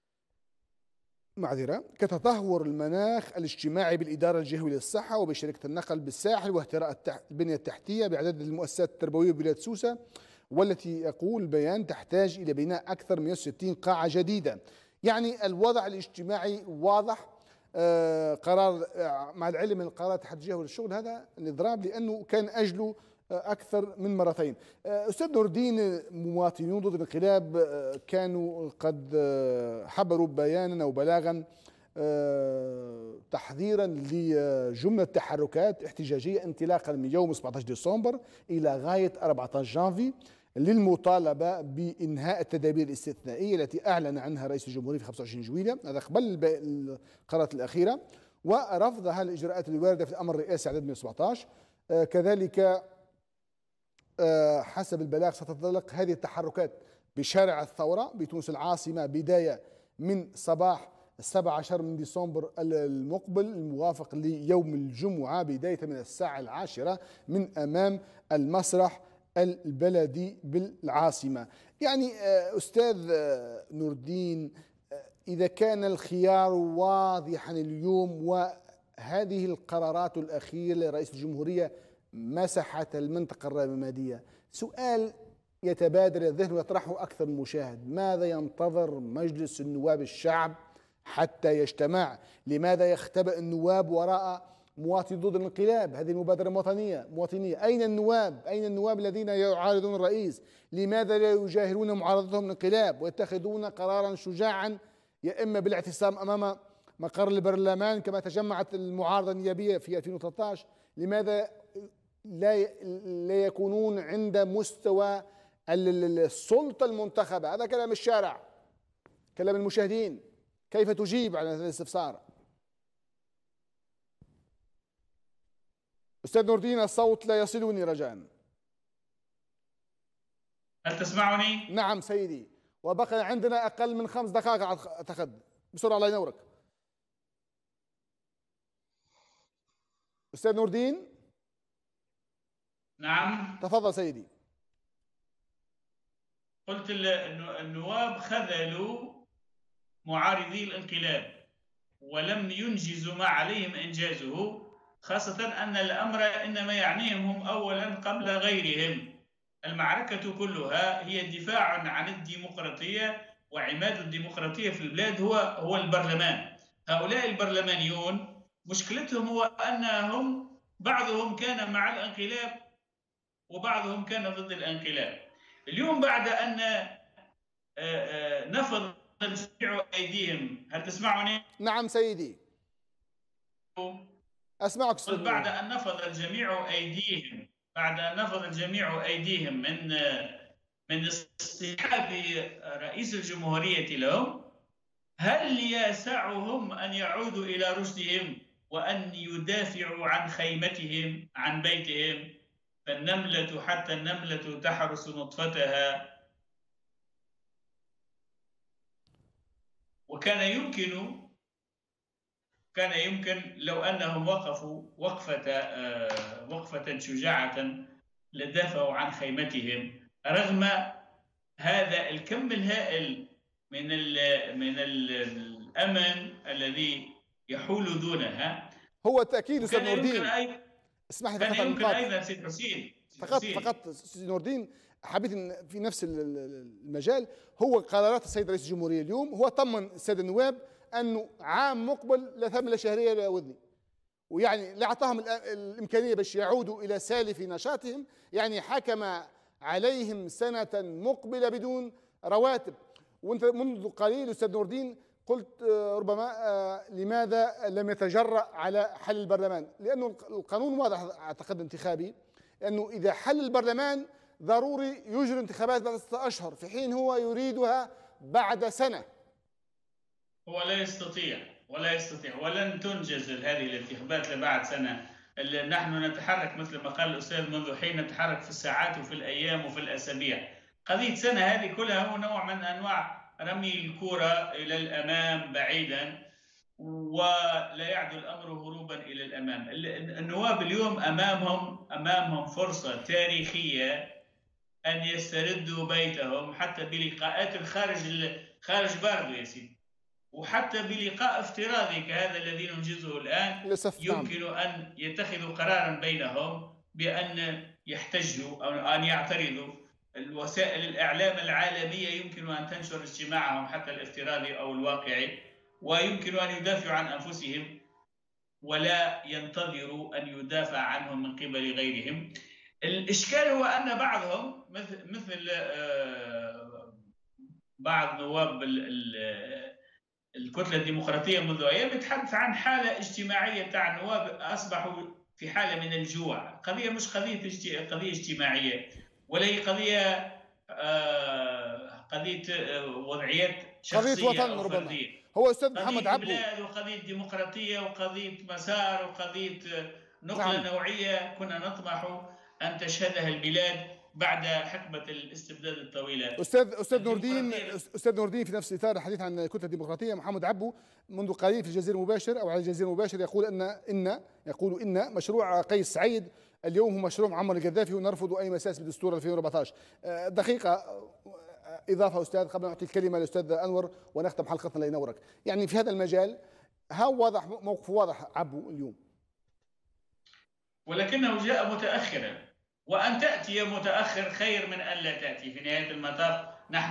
معذرة كتدهور المناخ الاجتماعي بالإدارة الجهوية للصحة وبشركة النقل بالساحل واهتراء البنية التحتية بعدد المؤسسات التربوية بولاية سوسة، والتي يقول البيان تحتاج إلى بناء أكثر من مئة وستين قاعة جديدة. يعني الوضع الاجتماعي واضح. آه قرار آه مع العلم من قرارات الاتحاد الجهوي للشغل هذا الإضراب لأنه كان أجله آه أكثر من مرتين. آه أستاذ نور الدين، مواطنون ضد الانقلاب آه كانوا قد آه حبروا بيانا أو بلاغا آه تحذيرا لجملة تحركات احتجاجية انطلاقا من يوم سبعة عشر ديسمبر إلى غاية أربعة عشر جانفي للمطالبة بإنهاء التدابير الاستثنائية التي أعلن عنها رئيس الجمهورية في خمسة وعشرين جويلية، هذا قبل القرارات الأخيرة، ورفضها الإجراءات الواردة في الأمر الرئاسي عدد مئة وسبعة عشر. آه كذلك آه حسب البلاغ ستنطلق هذه التحركات بشارع الثورة بتونس العاصمة بداية من صباح السابع عشر من ديسمبر المقبل الموافق ليوم الجمعة بداية من الساعة العاشرة من أمام المسرح البلدي بالعاصمة. يعني أستاذ نور الدين، إذا كان الخيار واضحا اليوم وهذه القرارات الأخيرة لرئيس الجمهورية مسحت المنطقة الرمادية، سؤال يتبادر الذهن ويطرحه أكثر من مشاهد: ماذا ينتظر مجلس النواب الشعب حتى يجتمع؟ لماذا يختبئ النواب وراء مواطنين ضد الانقلاب؟ هذه المبادرة مواطنية مواطنية أين النواب؟ أين النواب الذين يعارضون الرئيس؟ لماذا لا يجاهرون معارضتهم الانقلاب ويتخذون قرارا شجاعا يا إما بالاعتصام أمام مقر البرلمان كما تجمعت المعارضة النيابية في ألفين وثلاثة عشر؟ لماذا لا لا يكونون عند مستوى السلطة المنتخبة. هذا كلام الشارع، كلام المشاهدين. كيف تجيب على هذا الاستفسار؟ أستاذ نور الدين، الصوت لا يصلني رجاء. هل تسمعني؟ نعم سيدي، وبقي عندنا أقل من خمس دقائق أعتقد. بسرعة الله ينورك. أستاذ نور الدين. نعم تفضل سيدي. قلت النواب خذلوا معارضي الانقلاب ولم ينجزوا ما عليهم إنجازه، خاصة أن الأمر إنما يعنيهم هم أولا قبل غيرهم. المعركة كلها هي دفاع عن الديمقراطية، وعماد الديمقراطية في البلاد هو هو البرلمان. هؤلاء البرلمانيون مشكلتهم هو أنهم بعضهم كان مع الانقلاب وبعضهم كان ضد الانقلاب. اليوم بعد أن نفض الجميع أيديهم، هل تسمعني؟ نعم سيدي أسمعك سيدي. بعد أن نفض الجميع أيديهم بعد أن نفض الجميع أيديهم من من اصطحاب رئيس الجمهورية لهم، هل يسعهم أن يعودوا إلى رشدهم وأن يدافعوا عن خيمتهم عن بيتهم؟ فالنملة حتى النملة تحرس نطفتها. وكان يمكن كان يمكن لو أنهم وقفوا وقفة وقفة شجاعة لدافعوا عن خيمتهم، رغم هذا الكم الهائل من ال من ال الأمن الذي يحول دونها. هو التأكيد أستاذ نور الدين. اسمح لي كان يمكن أيضا سيد حسين فقط فقط سيد نور الدين، حبيت ان في نفس المجال، هو قرارات السيد رئيس الجمهورية اليوم هو طمن السادة النواب أنه عام مقبل لا ثمن لا شهرية لا وذني، ويعني لا أعطاهم الإمكانية باش يعودوا إلى سالف نشاطهم، يعني حكم عليهم سنة مقبلة بدون رواتب. وانت منذ قليل أستاذ نور الدين قلت ربما لماذا لم يتجرأ على حل البرلمان؟ لأنه القانون واضح أعتقد انتخابي، أنه إذا حل البرلمان ضروري يجري انتخابات بعد ستة أشهر، في حين هو يريدها بعد سنة. هو لا يستطيع ولا يستطيع ولن تنجز هذه الانتخابات لبعد سنة. نحن نتحرك مثل ما قال الأستاذ منذ حين، نتحرك في الساعات وفي الأيام وفي الأسابيع. قضية سنة هذه كلها هو نوع من أنواع رمي الكرة إلى الأمام بعيدا، ولا يعدو الأمر هروبا إلى الأمام. النواب اليوم أمامهم أمامهم فرصة تاريخية أن يستردوا بيتهم، حتى بلقاءات خارج خارج باردو يا سيدي، وحتى بلقاء افتراضي كهذا الذي ننجزه الآن يمكن أن يتخذوا قرارا بينهم بأن يحتجوا أو أن يعترضوا. الوسائل الإعلام العالمية يمكن أن تنشر اجتماعهم حتى الافتراضي أو الواقعي، ويمكن أن يدافعوا عن أنفسهم ولا ينتظروا أن يدافع عنهم من قبل غيرهم. الإشكال هو أن بعضهم مثل مثل بعض نواب الكتلة الديمقراطية منذ أيام يتحدث عن حالة اجتماعية تاع النواب، أصبحوا في حالة من الجوع. قضية مش قضية قضية اجتماعية، ولا هي قضية قضية وضعيات شخصية قضية وطن أو ربما. فردية. هو أستاذ محمد عبو، قضية وقضية ديمقراطية وقضية مسار وقضية نقلة نعم. نوعية كنا نطمح أن تشهدها البلاد بعد حقبة الاستبداد الطويلة. أستاذ أستاذ نور الدين أستاذ نور الدين في نفس الإطار الحديث عن الكتلة الديمقراطية، محمد عبو منذ قليل في الجزيرة المباشر أو على الجزيرة المباشر يقول أن إن يقول إن مشروع قيس سعيد اليوم هو مشروع معمر القذافي ونرفض أي مساس بدستور ألفين وأربعة عشر. دقيقة إضافة أستاذ قبل أن أعطي الكلمة للأستاذ أنور ونختم حلقتنا الله ينورك. يعني في هذا المجال ها واضح موقف واضح عبو اليوم، ولكنه جاء متأخرا، وأن تأتي متأخر خير من أن لا تأتي. في نهاية المطاف نحن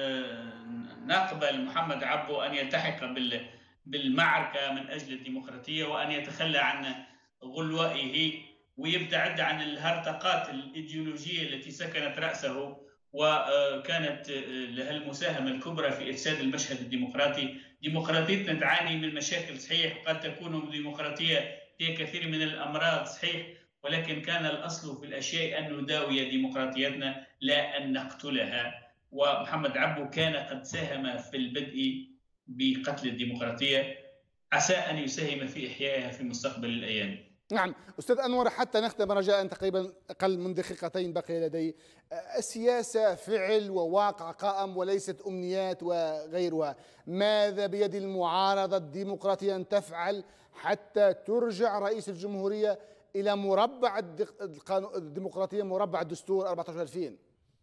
نقبل محمد عبو أن يلتحق بالمعركة من أجل الديمقراطية وأن يتخلى عن غلوائه ويبتعد عن الهرطقات الإيديولوجية التي سكنت رأسه وكانت لها المساهمة الكبرى في إفساد المشهد الديمقراطي. ديمقراطيتنا تعاني من مشاكل صحيح، قد تكون ديمقراطية فيها كثير من الأمراض صحيح، ولكن كان الأصل في الأشياء أن نداوي ديمقراطيتنا لا أن نقتلها. ومحمد عبو كان قد ساهم في البدء بقتل الديمقراطية، عسى أن يساهم في إحيائها في مستقبل الأيام. نعم أستاذ أنور، حتى نختم رجاء، تقريبا أقل من دقيقتين بقي لدي. السياسة فعل وواقع قائم وليست أمنيات وغيرها. ماذا بيد المعارضة الديمقراطية أن تفعل حتى ترجع رئيس الجمهورية إلى مربع الديمقراطية، مربع الدستور أربعة عشر ألفين؟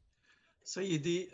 سيدي،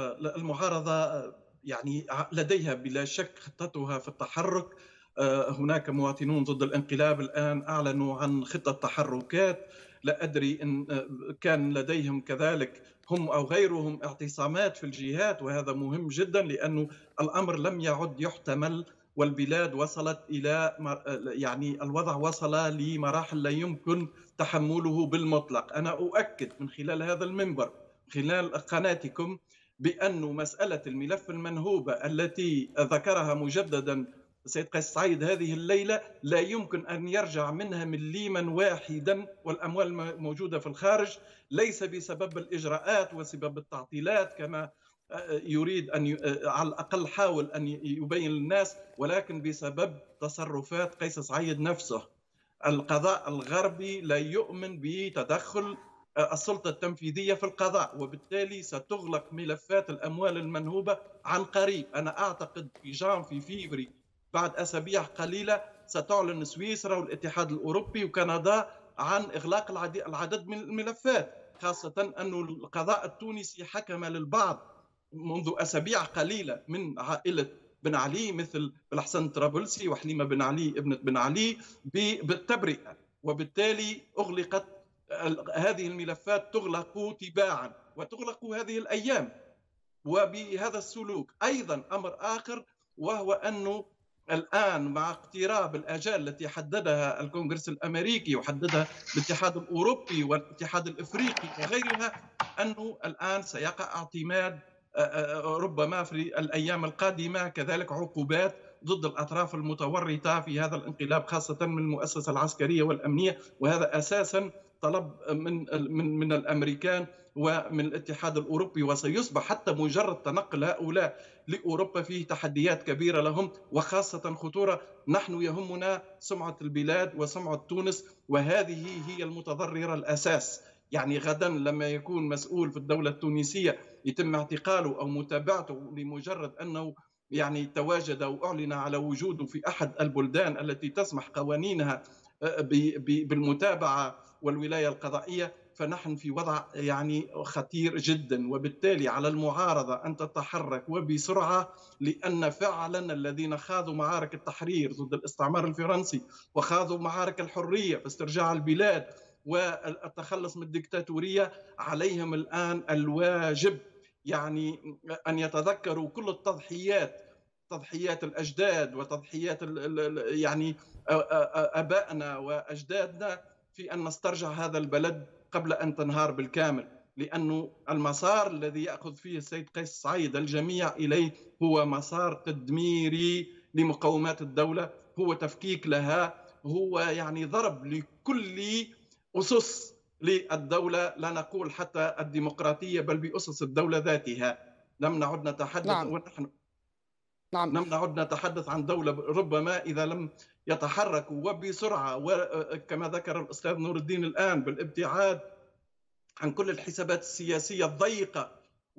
المعارضة يعني لديها بلا شك خطتها في التحرك. هناك مواطنون ضد الانقلاب الآن أعلنوا عن خطة تحركات، لا أدري إن كان لديهم كذلك هم أو غيرهم اعتصامات في الجهات، وهذا مهم جدا لأنه الأمر لم يعد يحتمل، والبلاد وصلت إلى يعني الوضع وصل لمراحل لا يمكن تحمله بالمطلق. أنا أؤكد من خلال هذا المنبر خلال قناتكم بأن مسألة الملف المنهوبة التي ذكرها مجددا السيد قيس سعيد هذه الليلة لا يمكن أن يرجع منها مليما واحدا، والأموال موجودة في الخارج، ليس بسبب الإجراءات وسبب التعطيلات كما يريد أن ي... على الأقل حاول أن يبين للناس، ولكن بسبب تصرفات قيس سعيد نفسه. القضاء الغربي لا يؤمن بتدخل السلطة التنفيذية في القضاء، وبالتالي ستغلق ملفات الأموال المنهوبة عن قريب. أنا أعتقد في جان في فيفري بعد أسابيع قليلة ستعلن سويسرا والاتحاد الأوروبي وكندا عن إغلاق العديد من الملفات، خاصة أن القضاء التونسي حكم للبعض منذ أسابيع قليلة من عائلة بن علي مثل الحسن الطرابلسي وحليمة بن علي ابنة بن علي بالتبرئة، وبالتالي أغلقت هذه الملفات، تغلق تباعا وتغلق هذه الأيام. وبهذا السلوك أيضا أمر آخر، وهو أنه الآن مع اقتراب الآجال التي حددها الكونغرس الأمريكي وحددها الاتحاد الأوروبي والاتحاد الإفريقي وغيرها، أنه الآن سيقع اعتماد ربما في الأيام القادمة كذلك عقوبات ضد الأطراف المتورطة في هذا الانقلاب، خاصة من المؤسسة العسكرية والأمنية، وهذا أساسا طلب من من من الأمريكان ومن الاتحاد الأوروبي، وسيصبح حتى مجرد تنقل هؤلاء لأوروبا فيه تحديات كبيرة لهم، وخاصة خطورة. نحن يهمنا سمعة البلاد وسمعة تونس، وهذه هي المتضررة الأساس. يعني غدا لما يكون مسؤول في الدولة التونسية يتم اعتقاله أو متابعته لمجرد أنه يعني تواجد أو أعلن على وجوده في أحد البلدان التي تسمح قوانينها بالمتابعة والولاية القضائية، فنحن في وضع يعني خطير جدا. وبالتالي على المعارضة أن تتحرك وبسرعة، لأن فعلا الذين خاضوا معارك التحرير ضد الاستعمار الفرنسي وخاضوا معارك الحرية في استرجاع البلاد والتخلص من الدكتاتورية عليهم الآن الواجب يعني أن يتذكروا كل التضحيات، تضحيات الأجداد وتضحيات يعني أبائنا وأجدادنا في أن نسترجع هذا البلد قبل أن تنهار بالكامل. لأنه المسار الذي يأخذ فيه السيد قيس سعيد الجميع إليه هو مسار تدميري لمقومات الدولة، هو تفكيك لها، هو يعني ضرب لكل أسس للدولة، لا نقول حتى الديمقراطية بل بأسس الدولة ذاتها. لم نعد نتحدث نعم. ونحن نعم. لم نعد نتحدث عن دولة ربما إذا لم يتحركوا وبسرعة، وكما ذكر الأستاذ نور الدين الآن بالابتعاد عن كل الحسابات السياسية الضيقة،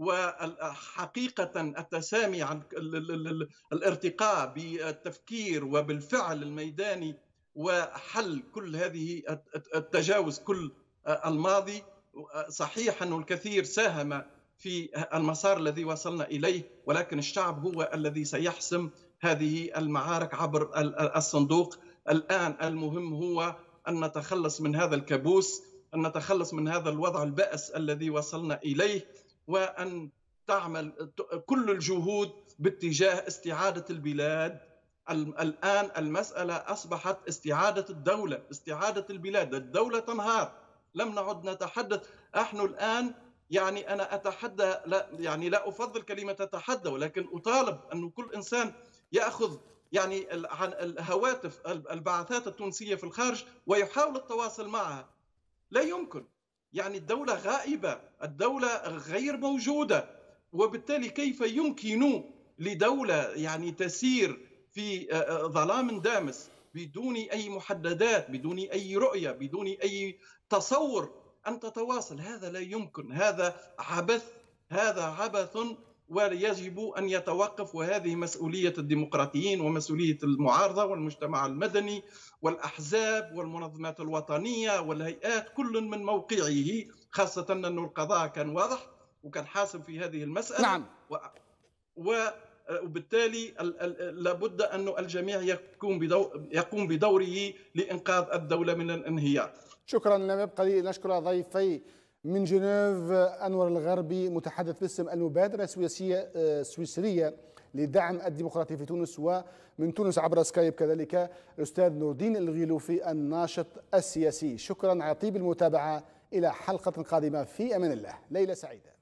وحقيقة التسامي عن الارتقاء بالتفكير وبالفعل الميداني وحل كل هذه التجاوز كل الماضي. صحيح أنه الكثير ساهم في المسار الذي وصلنا إليه، ولكن الشعب هو الذي سيحسم هذه المعارك عبر الصندوق. الآن المهم هو أن نتخلص من هذا الكابوس، أن نتخلص من هذا الوضع البائس الذي وصلنا إليه، وأن تعمل كل الجهود باتجاه استعادة البلاد. الآن المسألة أصبحت استعادة الدولة، استعادة البلاد. الدولة تنهار، لم نعد نتحدث. نحن الآن يعني أنا أتحدى، لا يعني لا أفضل كلمة أتحدى، ولكن أطالب أن كل إنسان يأخذ يعني عن الهواتف البعثات التونسية في الخارج ويحاول التواصل معها. لا يمكن. يعني الدولة غائبة، الدولة غير موجودة، وبالتالي كيف يمكن لدولة يعني تسير في ظلام دامس بدون أي محددات، بدون أي رؤية، بدون أي تصور أن تتواصل؟ هذا لا يمكن، هذا عبث، هذا عبث ويجب أن يتوقف. وهذه مسؤولية الديمقراطيين ومسؤولية المعارضة والمجتمع المدني والأحزاب والمنظمات الوطنية والهيئات، كل من موقعه، خاصة أن القضاء كان واضح وكان حاسم في هذه المسألة. نعم. و... و... وبالتالي لابد أن الجميع يقوم بدور يقوم بدوره لإنقاذ الدولة من الانهيار. شكرا. لم يبقى لي نشكر ضيفي من جنيف أنور الغربي متحدث باسم المبادرة السويسرية السويسرية لدعم الديمقراطية في تونس، ومن تونس عبر سكايب كذلك الأستاذ نور الدين الغيلوفي الناشط السياسي. شكرا على طيب المتابعة، إلى حلقة قادمة، في أمان الله، ليلة سعيدة.